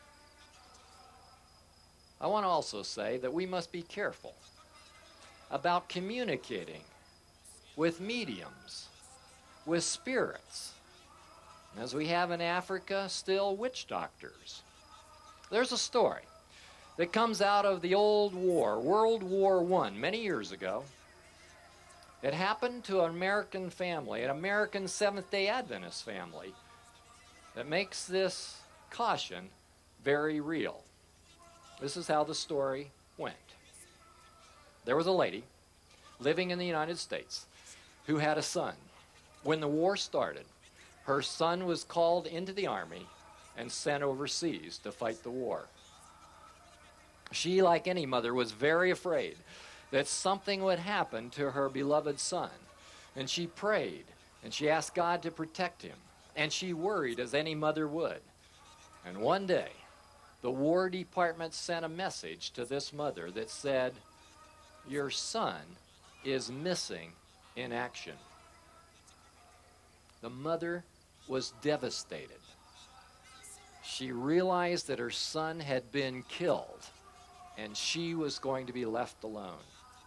I want to also say that we must be careful about communicating with mediums, with spirits. As we have in Africa, still witch doctors. There's a story that comes out of the old war, World War One, many years ago. It happened to an American family, an American Seventh-day Adventist family, that makes this caution very real. This is how the story went. There was a lady living in the United States who had a son. When the war started, her son was called into the army and sent overseas to fight the war. She, like any mother, was very afraid that something would happen to her beloved son. And she prayed, and she asked God to protect him. And she worried, as any mother would. And one day, the War Department sent a message to this mother that said, "Your son is missing in action." The mother was devastated. She realized that her son had been killed, and she was going to be left alone.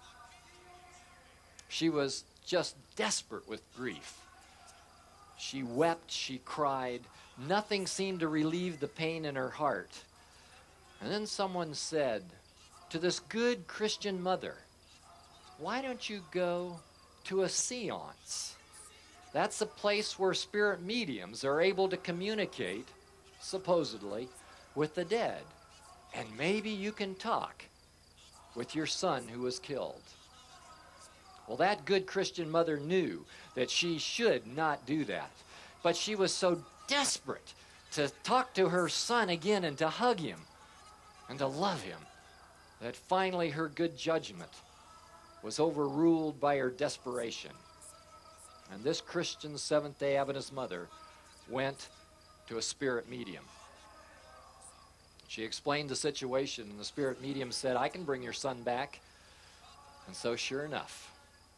She was just desperate with grief. She wept, she cried. Nothing seemed to relieve the pain in her heart. And then someone said to this good Christian mother, "Why don't you go to a seance? That's a place where spirit mediums are able to communicate, supposedly, with the dead. And maybe you can talk with your son who was killed." Well, that good Christian mother knew that she should not do that. But she was so desperate to talk to her son again and to hug him and to love him that finally her good judgment was overruled by her desperation. And this Christian Seventh-day Adventist mother went to a spirit medium. She explained the situation, and the spirit medium said, "I can bring your son back." And so sure enough,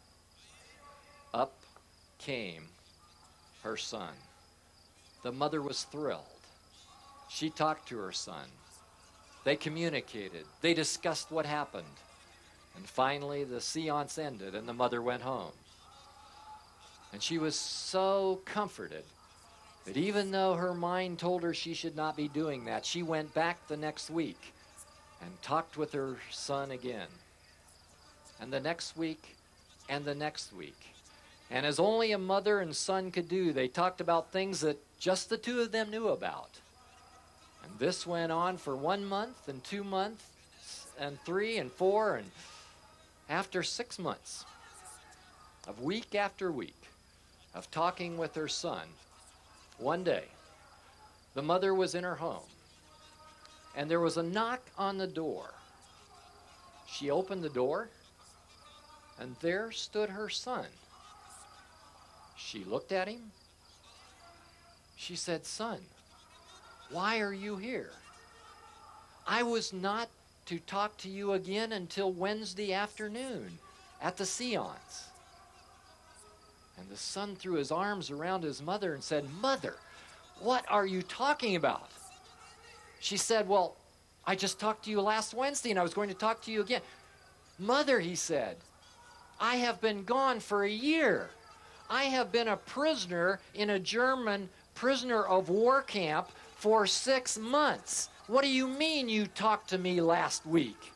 up came her son. The mother was thrilled. She talked to her son. They communicated. They discussed what happened. And finally, the seance ended, and the mother went home. And she was so comforted that even though her mind told her she should not be doing that, she went back the next week and talked with her son again. And the next week, and the next week. And as only a mother and son could do, they talked about things that just the two of them knew about. And this went on for one month, and two months, and three, and four, and after six months of week after week of talking with her son, one day, the mother was in her home, and there was a knock on the door. She opened the door, and there stood her son. She looked at him. She said, "Son, why are you here? I was not to talk to you again until Wednesday afternoon at the seance. And the son threw his arms around his mother and said, Mother, what are you talking about? She said, well, I just talked to you last Wednesday and I was going to talk to you again. Mother, he said, I have been gone for a year. I have been a prisoner in a German prisoner of war camp for six months. What do you mean you talked to me last week?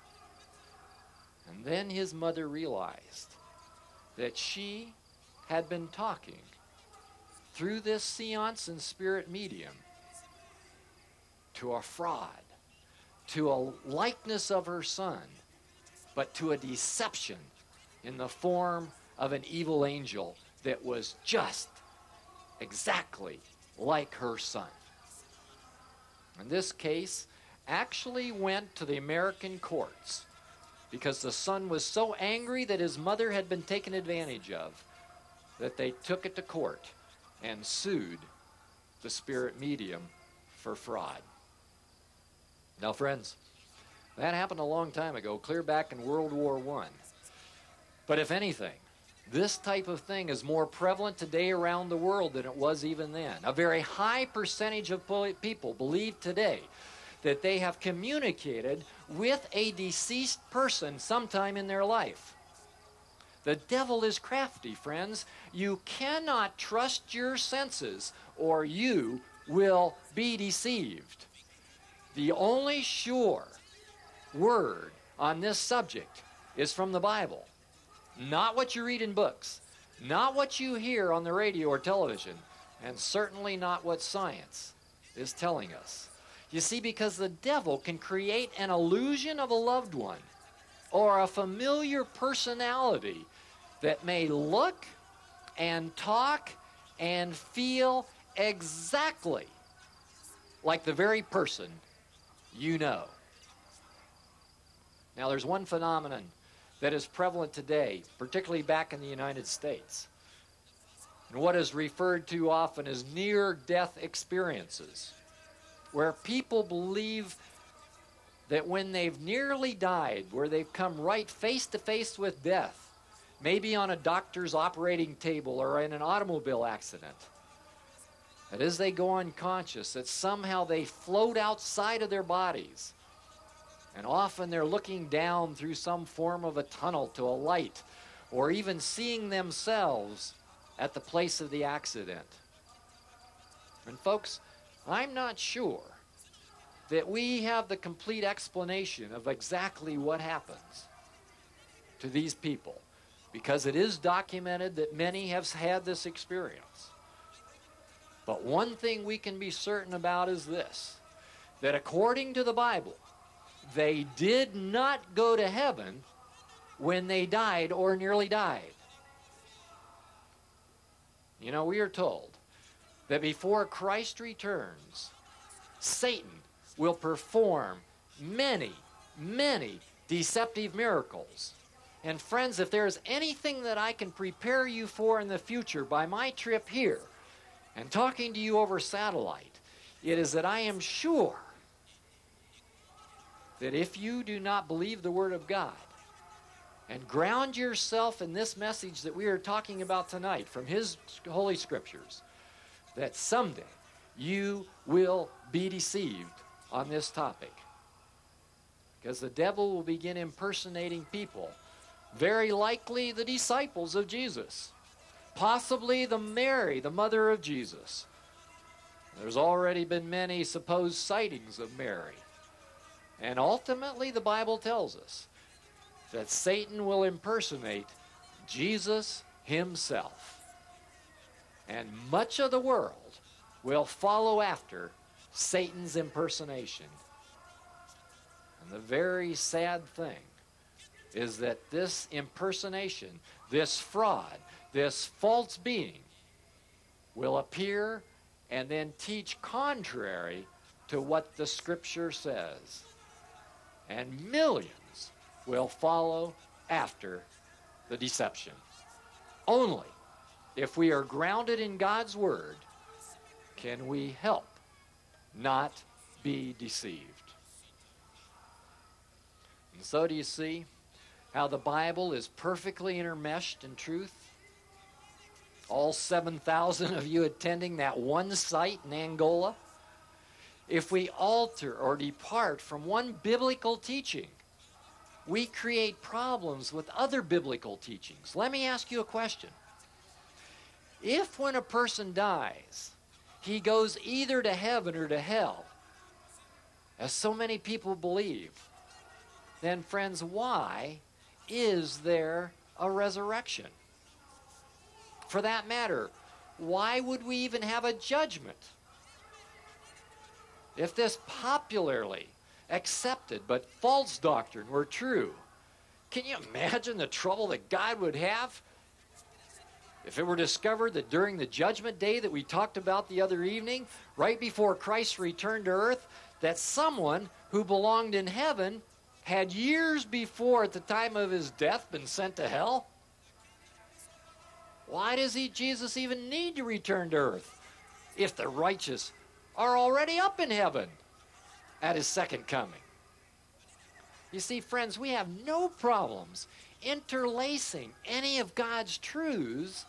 And then his mother realized that she had been talking through this seance and spirit medium to a fraud, to a likeness of her son, but to a deception in the form of an evil angel that was just exactly like her son. And this case actually went to the American courts because the son was so angry that his mother had been taken advantage of that they took it to court and sued the spirit medium for fraud. Now, friends, that happened a long time ago, clear back in World War One. But if anything, this type of thing is more prevalent today around the world than it was even then. A very high percentage of people believe today that they have communicated with a deceased person sometime in their life. The devil is crafty, friends. You cannot trust your senses or you will be deceived. The only sure word on this subject is from the Bible. Not what you read in books, not what you hear on the radio or television, and certainly not what science is telling us. You see, because the devil can create an illusion of a loved one or a familiar personality that may look and talk and feel exactly like the very person you know. Now, there's one phenomenon that is prevalent today, particularly back in the United States, and what is referred to often as near-death experiences, where people believe that when they've nearly died, where they've come right face-to-face with death, maybe on a doctor's operating table or in an automobile accident, that as they go unconscious, that somehow they float outside of their bodies. And often they're looking down through some form of a tunnel to a light, or even seeing themselves at the place of the accident. And folks, I'm not sure that we have the complete explanation of exactly what happens to these people, because it is documented that many have had this experience. But one thing we can be certain about is this, that according to the Bible, they did not go to heaven when they died or nearly died. You know, we are told that before Christ returns, Satan will perform many, many deceptive miracles. And friends, if there's anything that I can prepare you for in the future by my trip here and talking to you over satellite, it is that I am sure that if you do not believe the Word of God and ground yourself in this message that we are talking about tonight from His Holy Scriptures, that someday you will be deceived on this topic. Because the devil will begin impersonating people, very likely the disciples of Jesus, possibly the Mary, the mother of Jesus. There's already been many supposed sightings of Mary. And ultimately, the Bible tells us that Satan will impersonate Jesus himself. And much of the world will follow after Satan's impersonation. And the very sad thing is that this impersonation, this fraud, this false being will appear and then teach contrary to what the Scripture says. And millions will follow after the deception. Only if we are grounded in God's Word can we help not be deceived. And so do you see how the Bible is perfectly intermeshed in truth? All seven thousand of you attending that one site in Angola? If we alter or depart from one biblical teaching, we create problems with other biblical teachings. Let me ask you a question. If when a person dies, he goes either to heaven or to hell, as so many people believe, then friends, why is there a resurrection? For that matter, why would we even have a judgment? If this popularly accepted but false doctrine were true, can you imagine the trouble that God would have if it were discovered that during the judgment day that we talked about the other evening, right before Christ returned to earth, that someone who belonged in heaven had years before, at the time of his death, been sent to hell? Why does he, Jesus even need to return to earth if the righteous are already up in heaven at his second coming? You see, friends, we have no problems interlacing any of God's truths,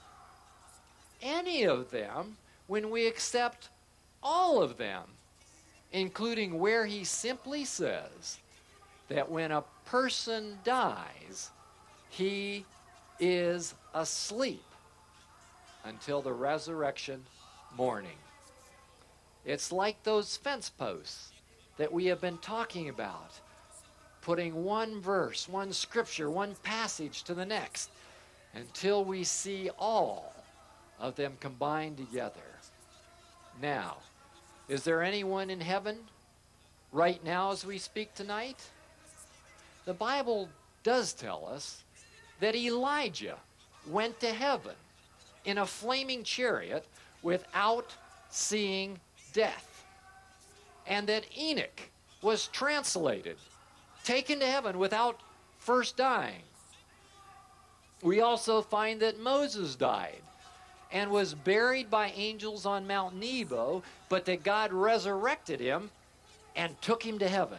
any of them, when we accept all of them, including where he simply says that when a person dies, he is asleep until the resurrection morning. It's like those fence posts that we have been talking about, putting one verse, one scripture, one passage to the next until we see all of them combined together. Now, is there anyone in heaven right now as we speak tonight? The Bible does tell us that Elijah went to heaven in a flaming chariot without seeing death, and that Enoch was translated, taken to heaven without first dying. We also find that Moses died and was buried by angels on Mount Nebo, but that God resurrected him and took him to heaven.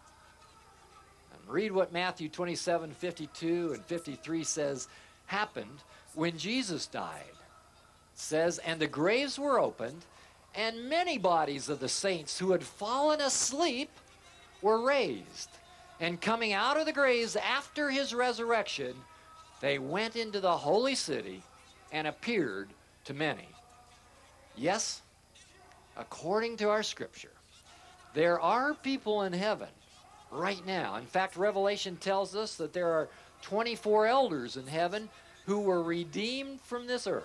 And read what Matthew twenty-seven, fifty-two and fifty-three says happened when Jesus died. It says, and the graves were opened, and many bodies of the saints who had fallen asleep were raised. And coming out of the graves after his resurrection, they went into the holy city and appeared to many. Yes, according to our scripture, there are people in heaven right now. In fact, Revelation tells us that there are twenty-four elders in heaven who were redeemed from this earth.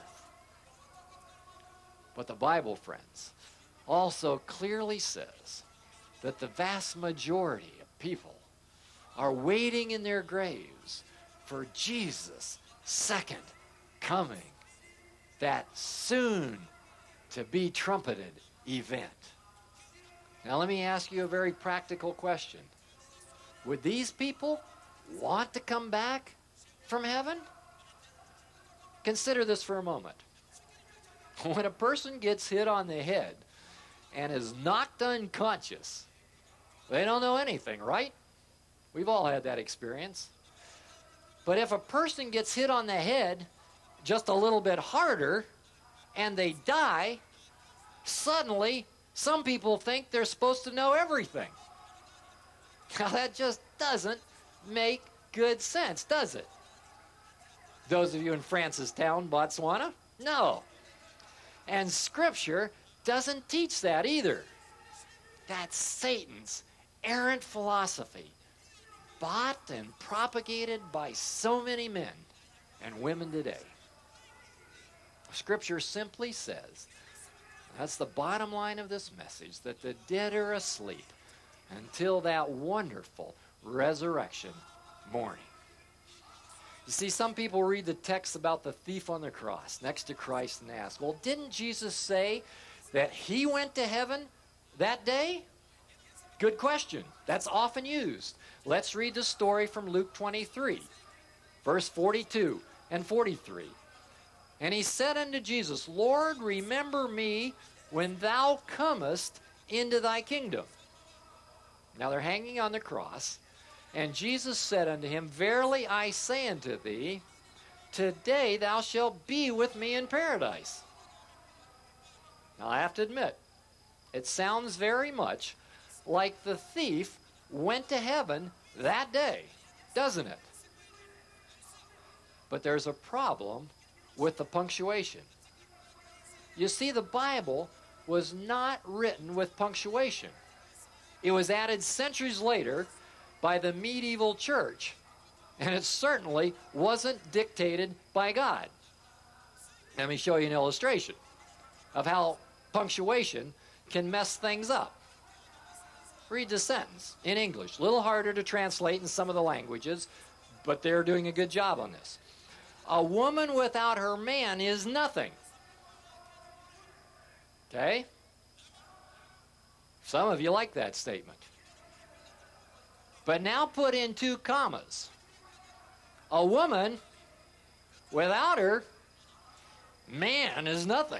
But the Bible, friends, also clearly says that the vast majority of people are waiting in their graves for Jesus' second coming, that soon to be trumpeted event. Now let me ask you a very practical question. Would these people want to come back from heaven? Consider this for a moment. When a person gets hit on the head and is knocked unconscious, they don't know anything, right? We've all had that experience. But if a person gets hit on the head just a little bit harder and they die, suddenly some people think they're supposed to know everything. Now that just doesn't make good sense, does it? Those of you in Francistown, Botswana? No. And Scripture doesn't teach that either. That's Satan's errant philosophy, bought and propagated by so many men and women today. Scripture simply says, that's the bottom line of this message, that the dead are asleep until that wonderful resurrection morning. You see, some people read the text about the thief on the cross next to Christ and ask, well, didn't Jesus say that he went to heaven that day? Good question. That's often used. Let's read the story from Luke twenty-three, verse forty-two and forty-three. And he said unto Jesus, Lord, remember me when thou comest into thy kingdom. Now they're hanging on the cross, And Jesus said unto him, Verily I say unto thee, today thou shalt be with me in paradise. Now I have to admit, it sounds very much like the thief went to heaven that day, doesn't it? But there's a problem with the punctuation. You see, the Bible was not written with punctuation. It was added centuries later by the medieval church, and it certainly wasn't dictated by God. Let me show you an illustration of how punctuation can mess things up. Read the sentence in English. A little harder to translate in some of the languages, but they're doing a good job on this. A woman without her man is nothing. Okay? Some of you like that statement. But now put in two commas. A woman without her man is nothing.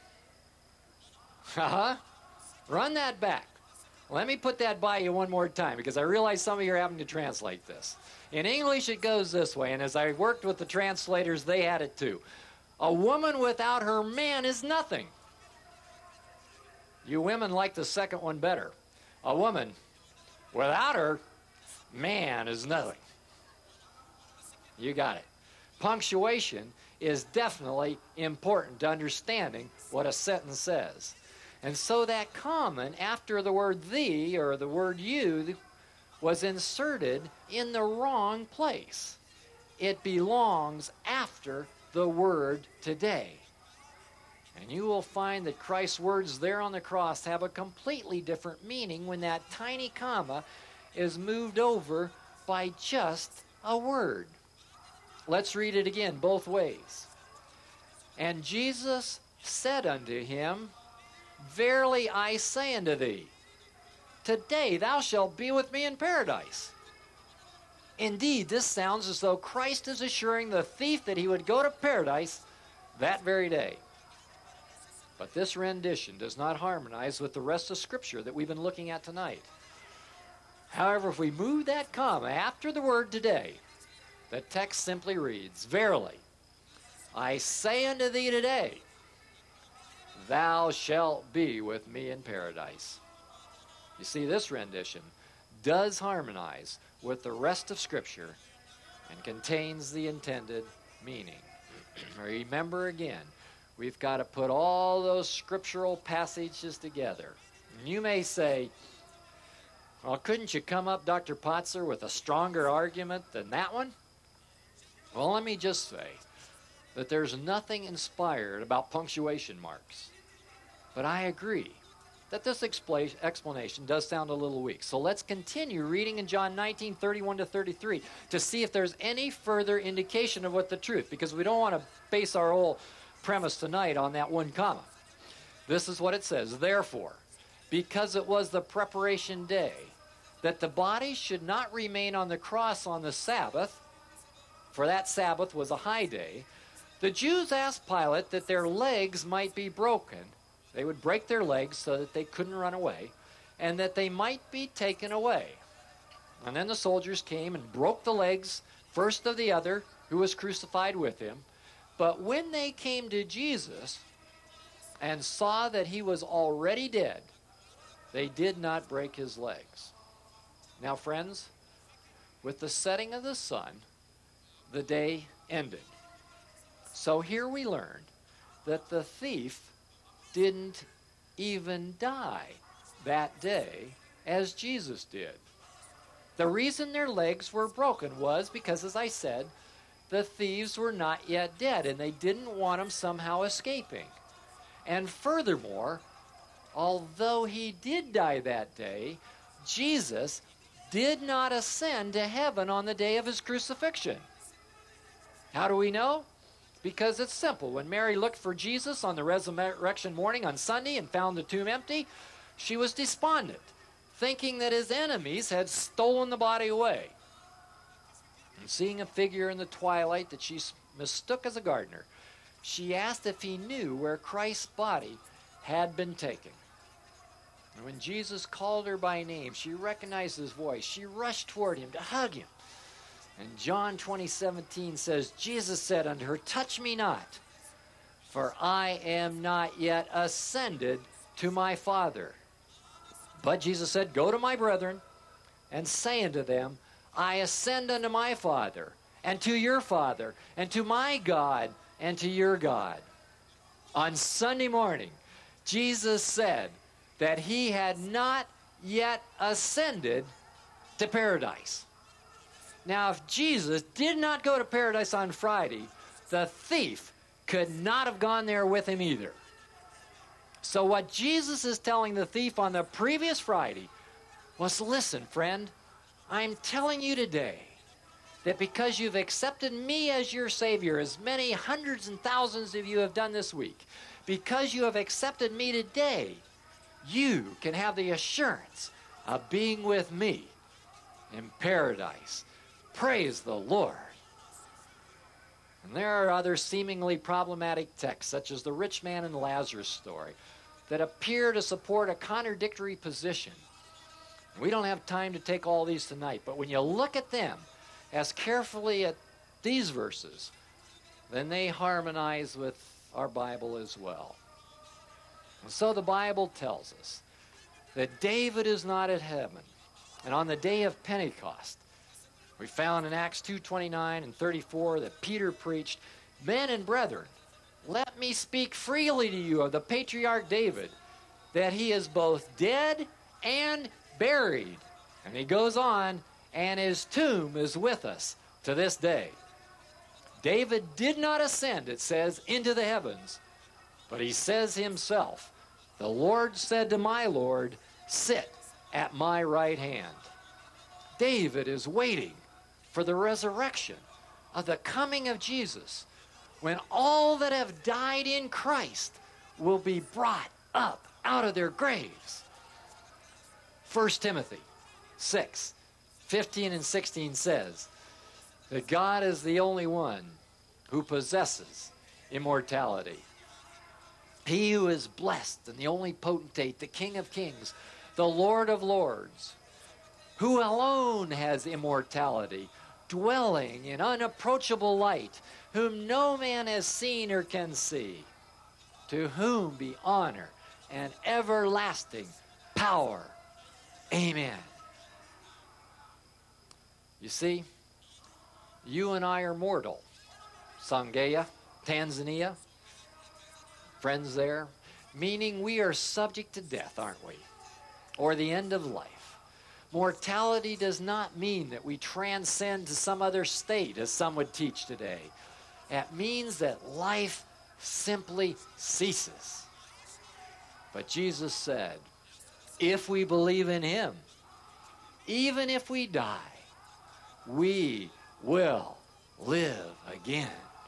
Uh-huh. Run that back. Let me put that by you one more time, because I realize some of you are having to translate this. In English, it goes this way, and as I worked with the translators, they had it too. A woman without her man is nothing. You women like the second one better. A woman without her man is nothing. You got it. Punctuation is definitely important to understanding what a sentence says. And so that comma after the word thee or the word you was inserted in the wrong place. It belongs after the word today. And you will find that Christ's words there on the cross have a completely different meaning when that tiny comma is moved over by just a word. Let's read it again both ways. And Jesus said unto him, Verily I say unto thee, today thou shalt be with me in paradise. Indeed, this sounds as though Christ is assuring the thief that he would go to paradise that very day. But this rendition does not harmonize with the rest of Scripture that we've been looking at tonight. However, if we move that comma after the word today, the text simply reads, Verily, I say unto thee today, thou shalt be with me in paradise. You see, this rendition does harmonize with the rest of Scripture and contains the intended meaning. Remember again, we've got to put all those scriptural passages together. And you may say, well, couldn't you come up, Doctor Patzer, with a stronger argument than that one? Well, let me just say that there's nothing inspired about punctuation marks. But I agree that this expla- explanation does sound a little weak. So let's continue reading in John nineteen, thirty-one to thirty-three to see if there's any further indication of what the truth, because we don't want to base our whole premise tonight on that one comma. This is what it says. Therefore, because it was the preparation day, that the body should not remain on the cross on the Sabbath, for that Sabbath was a high day, the Jews asked Pilate that their legs might be broken. They would break their legs so that they couldn't run away, and that they might be taken away. And then the soldiers came and broke the legs, first of the other, who was crucified with him. But when they came to Jesus and saw that he was already dead, they did not break his legs. Now, friends, with the setting of the sun, the day ended. So here we learned that the thief didn't even die that day as Jesus did. The reason their legs were broken was because, as I said, the thieves were not yet dead, and they didn't want them somehow escaping. And furthermore, although he did die that day, Jesus did not ascend to heaven on the day of his crucifixion. How do we know? Because it's simple. When Mary looked for Jesus on the resurrection morning on Sunday and found the tomb empty, she was despondent, thinking that his enemies had stolen the body away. And seeing a figure in the twilight that she mistook as a gardener, she asked if he knew where Christ's body had been taken. And when Jesus called her by name, she recognized his voice. She rushed toward him to hug him. And John twenty seventeen says, Jesus said unto her, touch me not, for I am not yet ascended to my Father. But Jesus said, go to my brethren, and say unto them, I ascend unto my Father, and to your Father, and to my God, and to your God. On Sunday morning, Jesus said that he had not yet ascended to paradise. Now, if Jesus did not go to paradise on Friday, the thief could not have gone there with him either. So what Jesus is telling the thief on the previous Friday was, listen, friend, I'm telling you today that because you've accepted me as your Savior, as many hundreds and thousands of you have done this week, because you have accepted me today, you can have the assurance of being with me in paradise. Praise the Lord. And there are other seemingly problematic texts, such as the rich man and Lazarus story, that appear to support a contradictory position. We don't have time to take all these tonight, but when you look at them as carefully at these verses, then they harmonize with our Bible as well. And so the Bible tells us that David is not at heaven. And on the day of Pentecost, we found in Acts two twenty-nine and thirty-four that Peter preached, men and brethren, let me speak freely to you of the patriarch David, that he is both dead and buried. And he goes on, and his tomb is with us to this day. David did not ascend, it says, into the heavens, but he says himself, the Lord said to my Lord, sit at my right hand. David is waiting for the resurrection of the coming of Jesus, when all that have died in Christ will be brought up out of their graves. First Timothy six, fifteen and sixteen says that God is the only one who possesses immortality. He who is blessed and the only potentate, the King of kings, the Lord of lords, who alone has immortality, dwelling in unapproachable light, whom no man has seen or can see, to whom be honor and everlasting power. Amen. You see, you and I are mortal. Sangaya, Tanzania, friends there, meaning we are subject to death, aren't we? Or the end of life. Mortality does not mean that we transcend to some other state, as some would teach today. It means that life simply ceases. But Jesus said, if we believe in him, even if we die, we will live again.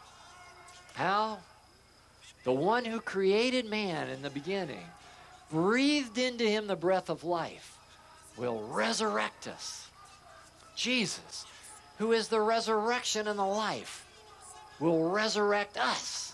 How? The one who created man in the beginning, breathed into him the breath of life, will resurrect us. Jesus, who is the resurrection and the life, will resurrect us.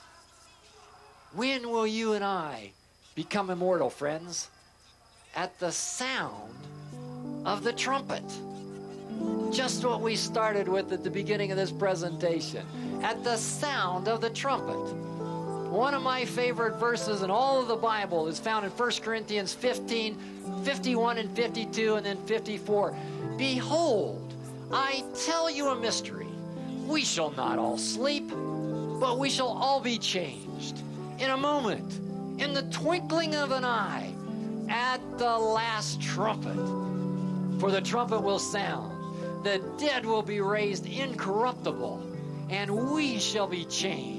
When will you and I become immortal, friends? At the sound of the trumpet. Just what we started with at the beginning of this presentation. At the sound of the trumpet. One of my favorite verses in all of the Bible is found in First Corinthians fifteen, fifty-one and fifty-two, and then fifty-four. Behold, I tell you a mystery. We shall not all sleep, but we shall all be changed. In a moment, in the twinkling of an eye, at the last trumpet. For the trumpet will sound, the dead will be raised incorruptible, and we shall be changed.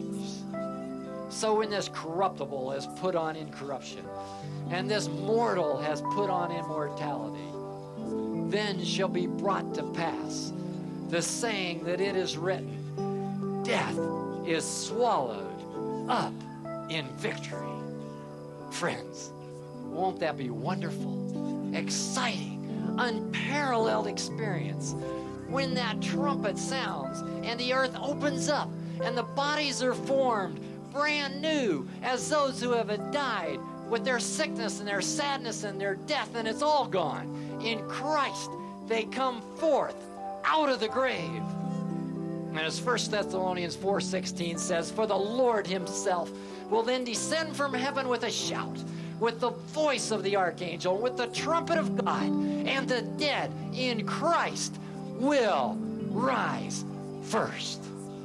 So when this corruptible has put on incorruption, and this mortal has put on immortality, then shall be brought to pass the saying that it is written, death is swallowed up in victory. Friends, won't that be wonderful, exciting, unparalleled experience when that trumpet sounds and the earth opens up and the bodies are formed brand new as those who have died with their sickness and their sadness and their death, and it's all gone. In Christ, they come forth out of the grave. And as First Thessalonians four sixteen says, for the Lord himself will then descend from heaven with a shout, with the voice of the archangel, with the trumpet of God, and the dead in Christ will rise first.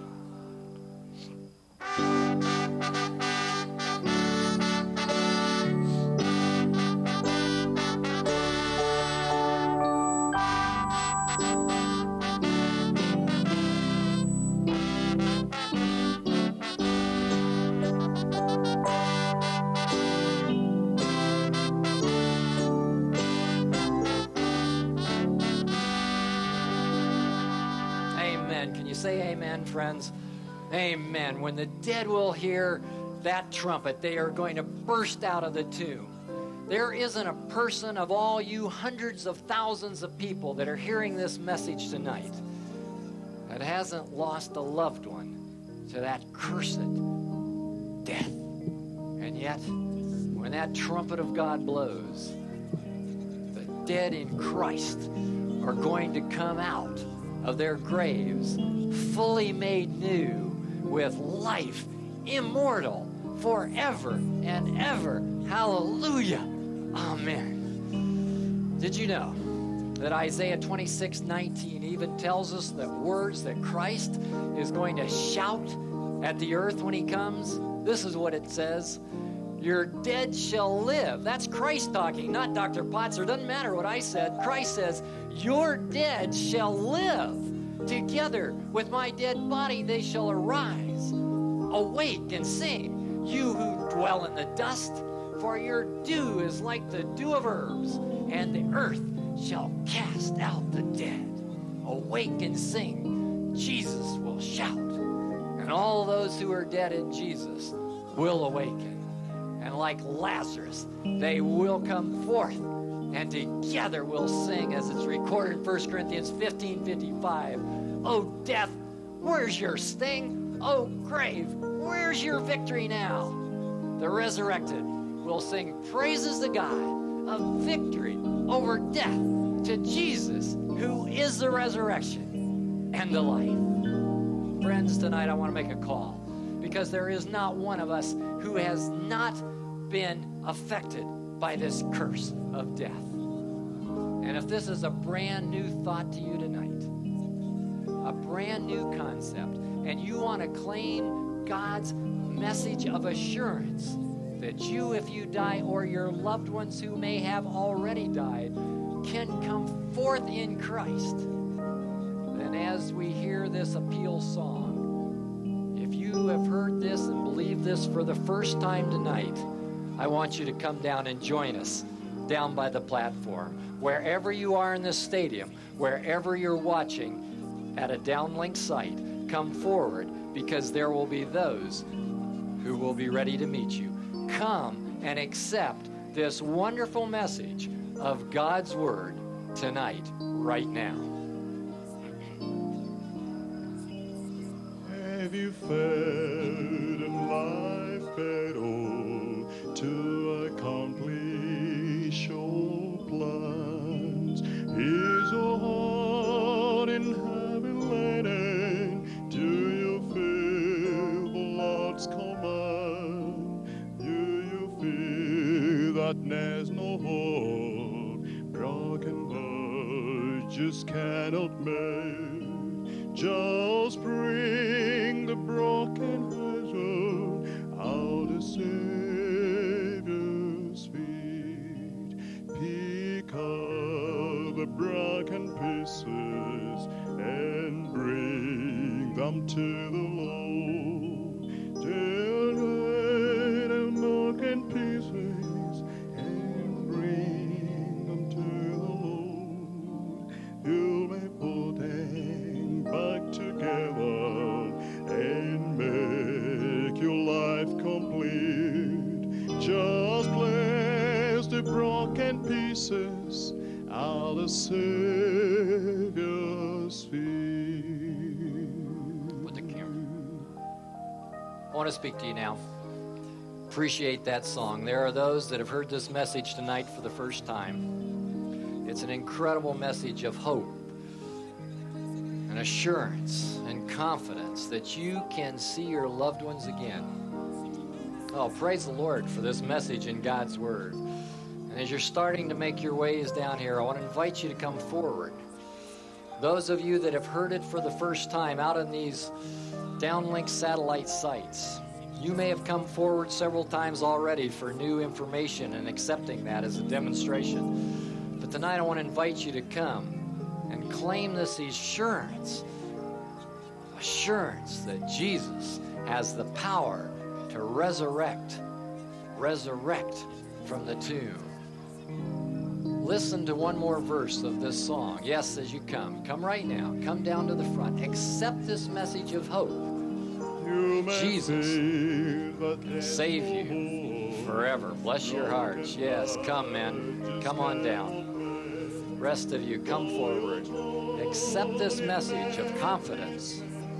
Say amen, friends. Amen. When the dead will hear that trumpet, they are going to burst out of the tomb. There isn't a person of all you hundreds of thousands of people that are hearing this message tonight that hasn't lost a loved one to that cursed death. And yet, when that trumpet of God blows, the dead in Christ are going to come out of their graves fully made new with life immortal forever and ever. Hallelujah. Amen. Did you know that Isaiah twenty-six nineteen even tells us that words that Christ is going to shout at the earth when he comes? This is what it says. Your dead shall live. That's Christ talking, not Doctor Patzer. Doesn't matter what I said. Christ says, your dead shall live. Together with my dead body they shall arise. Awake and sing, you who dwell in the dust, for your dew is like the dew of herbs, and the earth shall cast out the dead. Awake and sing, Jesus will shout, and all those who are dead in Jesus will awaken. And like Lazarus, they will come forth, and together we'll sing, as it's recorded in First Corinthians fifteen fifty-five. Oh, death, where's your sting? Oh, grave, where's your victory now? The resurrected will sing praises to God of victory over death to Jesus, who is the resurrection and the life. Friends, tonight I want to make a call, because there is not one of us who has not been affected by this curse of death. And if this is a brand new thought to you tonight, a brand new concept, and you want to claim God's message of assurance that you, if you die, or your loved ones who may have already died, can come forth in Christ, then as we hear this appeal song, if you have heard this and believe this for the first time tonight, I want you to come down and join us down by the platform. Wherever you are in this stadium, wherever you're watching at a downlink site, come forward, because there will be those who will be ready to meet you. Come and accept this wonderful message of God's Word tonight, right now. Have you fed and life at all to accomplish your plans? Is your heart in heavy laden? Do you feel the Lord's command? Do you feel that there's no hope? Broken hearts just cannot mend. Just bring the broken vessel out of Savior's feet. Pick up the broken pieces and bring them to the Lord. Take the broken pieces and bring them to the Lord. You may put them back together and make your life complete. Just place the broken pieces at the Savior's feet. With the camera. I want to speak to you now. appreciate that song. There are those that have heard this message tonight for the first time. It's an incredible message of hope and assurance and confidence that you can see your loved ones again. Oh, praise the Lord for this message in God's Word. And as you're starting to make your ways down here, I want to invite you to come forward. Those of you that have heard it for the first time out on these downlink satellite sites, you may have come forward several times already for new information and accepting that as a demonstration. But tonight I want to invite you to come and claim this assurance, assurance that Jesus has the power to resurrect, resurrect from the tomb. Listen to one more verse of this song. Yes, as you come, come right now. Come down to the front. Accept this message of hope. Jesus save you forever. Bless your hearts. Yes, come, men. Come on down. Rest of you, come forward. Accept this message of confidence.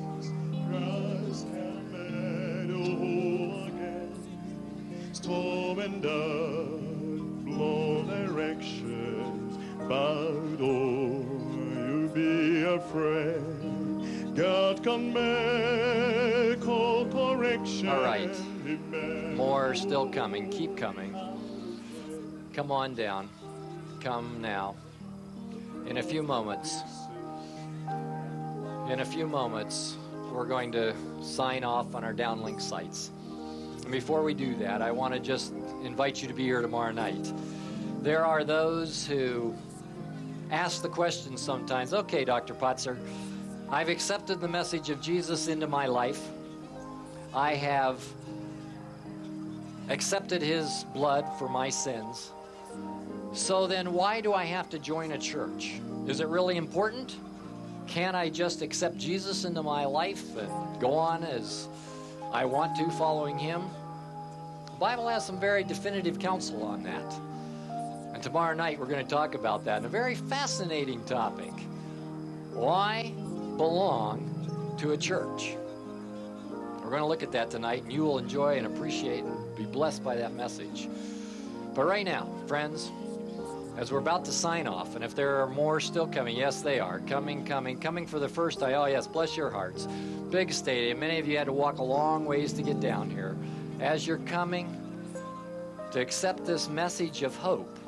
Storm and dust, blow directions, but oh, you be afraid. God can make all correction. All right. More still coming. Keep coming. Come on down. Come now. In a few moments, in a few moments, we're going to sign off on our downlink sites. And before we do that, I want to just invite you to be here tomorrow night. There are those who ask the question sometimes, okay, Doctor Patzer, I've accepted the message of Jesus into my life. I have accepted his blood for my sins. So then why do I have to join a church? Is it really important? Can't I just accept Jesus into my life and go on as I want to, following him? The Bible has some very definitive counsel on that. And tomorrow night we're going to talk about that, and a very fascinating topic. Why belong to a church? We're going to look at that tonight, and you will enjoy and appreciate and be blessed by that message. But right now, friends, as we're about to sign off, and if there are more still coming, yes, they are, coming, coming, coming for the first time. Oh, yes, bless your hearts. Big stadium. Many of you had to walk a long ways to get down here. As you're coming to accept this message of hope,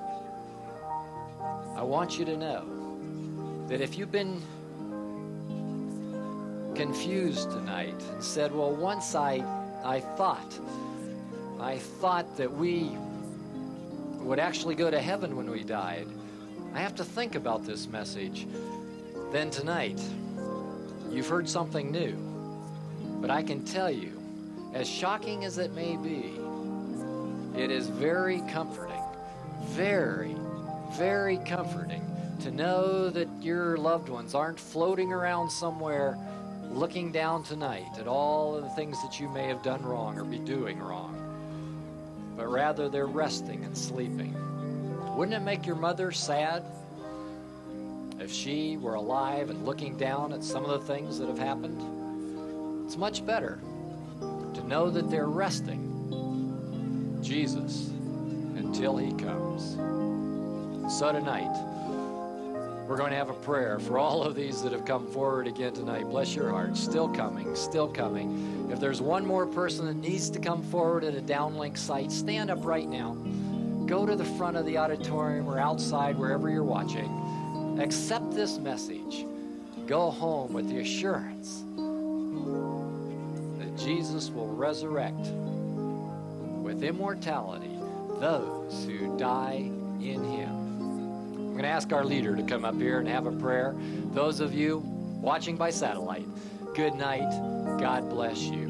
I want you to know that if you've been confused tonight and said, well, once I, I thought, I thought that we would actually go to heaven when we died. I have to think about this message. Then tonight, you've heard something new. But I can tell you, as shocking as it may be, it is very comforting, very, very comforting to know that your loved ones aren't floating around somewhere looking down tonight at all of the things that you may have done wrong or be doing wrong, but rather they're resting and sleeping. Wouldn't it make your mother sad if she were alive and looking down at some of the things that have happened? It's much better to know that they're resting Jesus until he comes. So tonight, we're going to have a prayer for all of these that have come forward again tonight. Bless your hearts. Still coming, still coming. If there's one more person that needs to come forward at a downlink site, stand up right now. Go to the front of the auditorium or outside, wherever you're watching. Accept this message. Go home with the assurance that Jesus will resurrect with immortality those who die in him. I'm going to ask our leader to come up here and have a prayer. Those of you watching by satellite, good night. God bless you.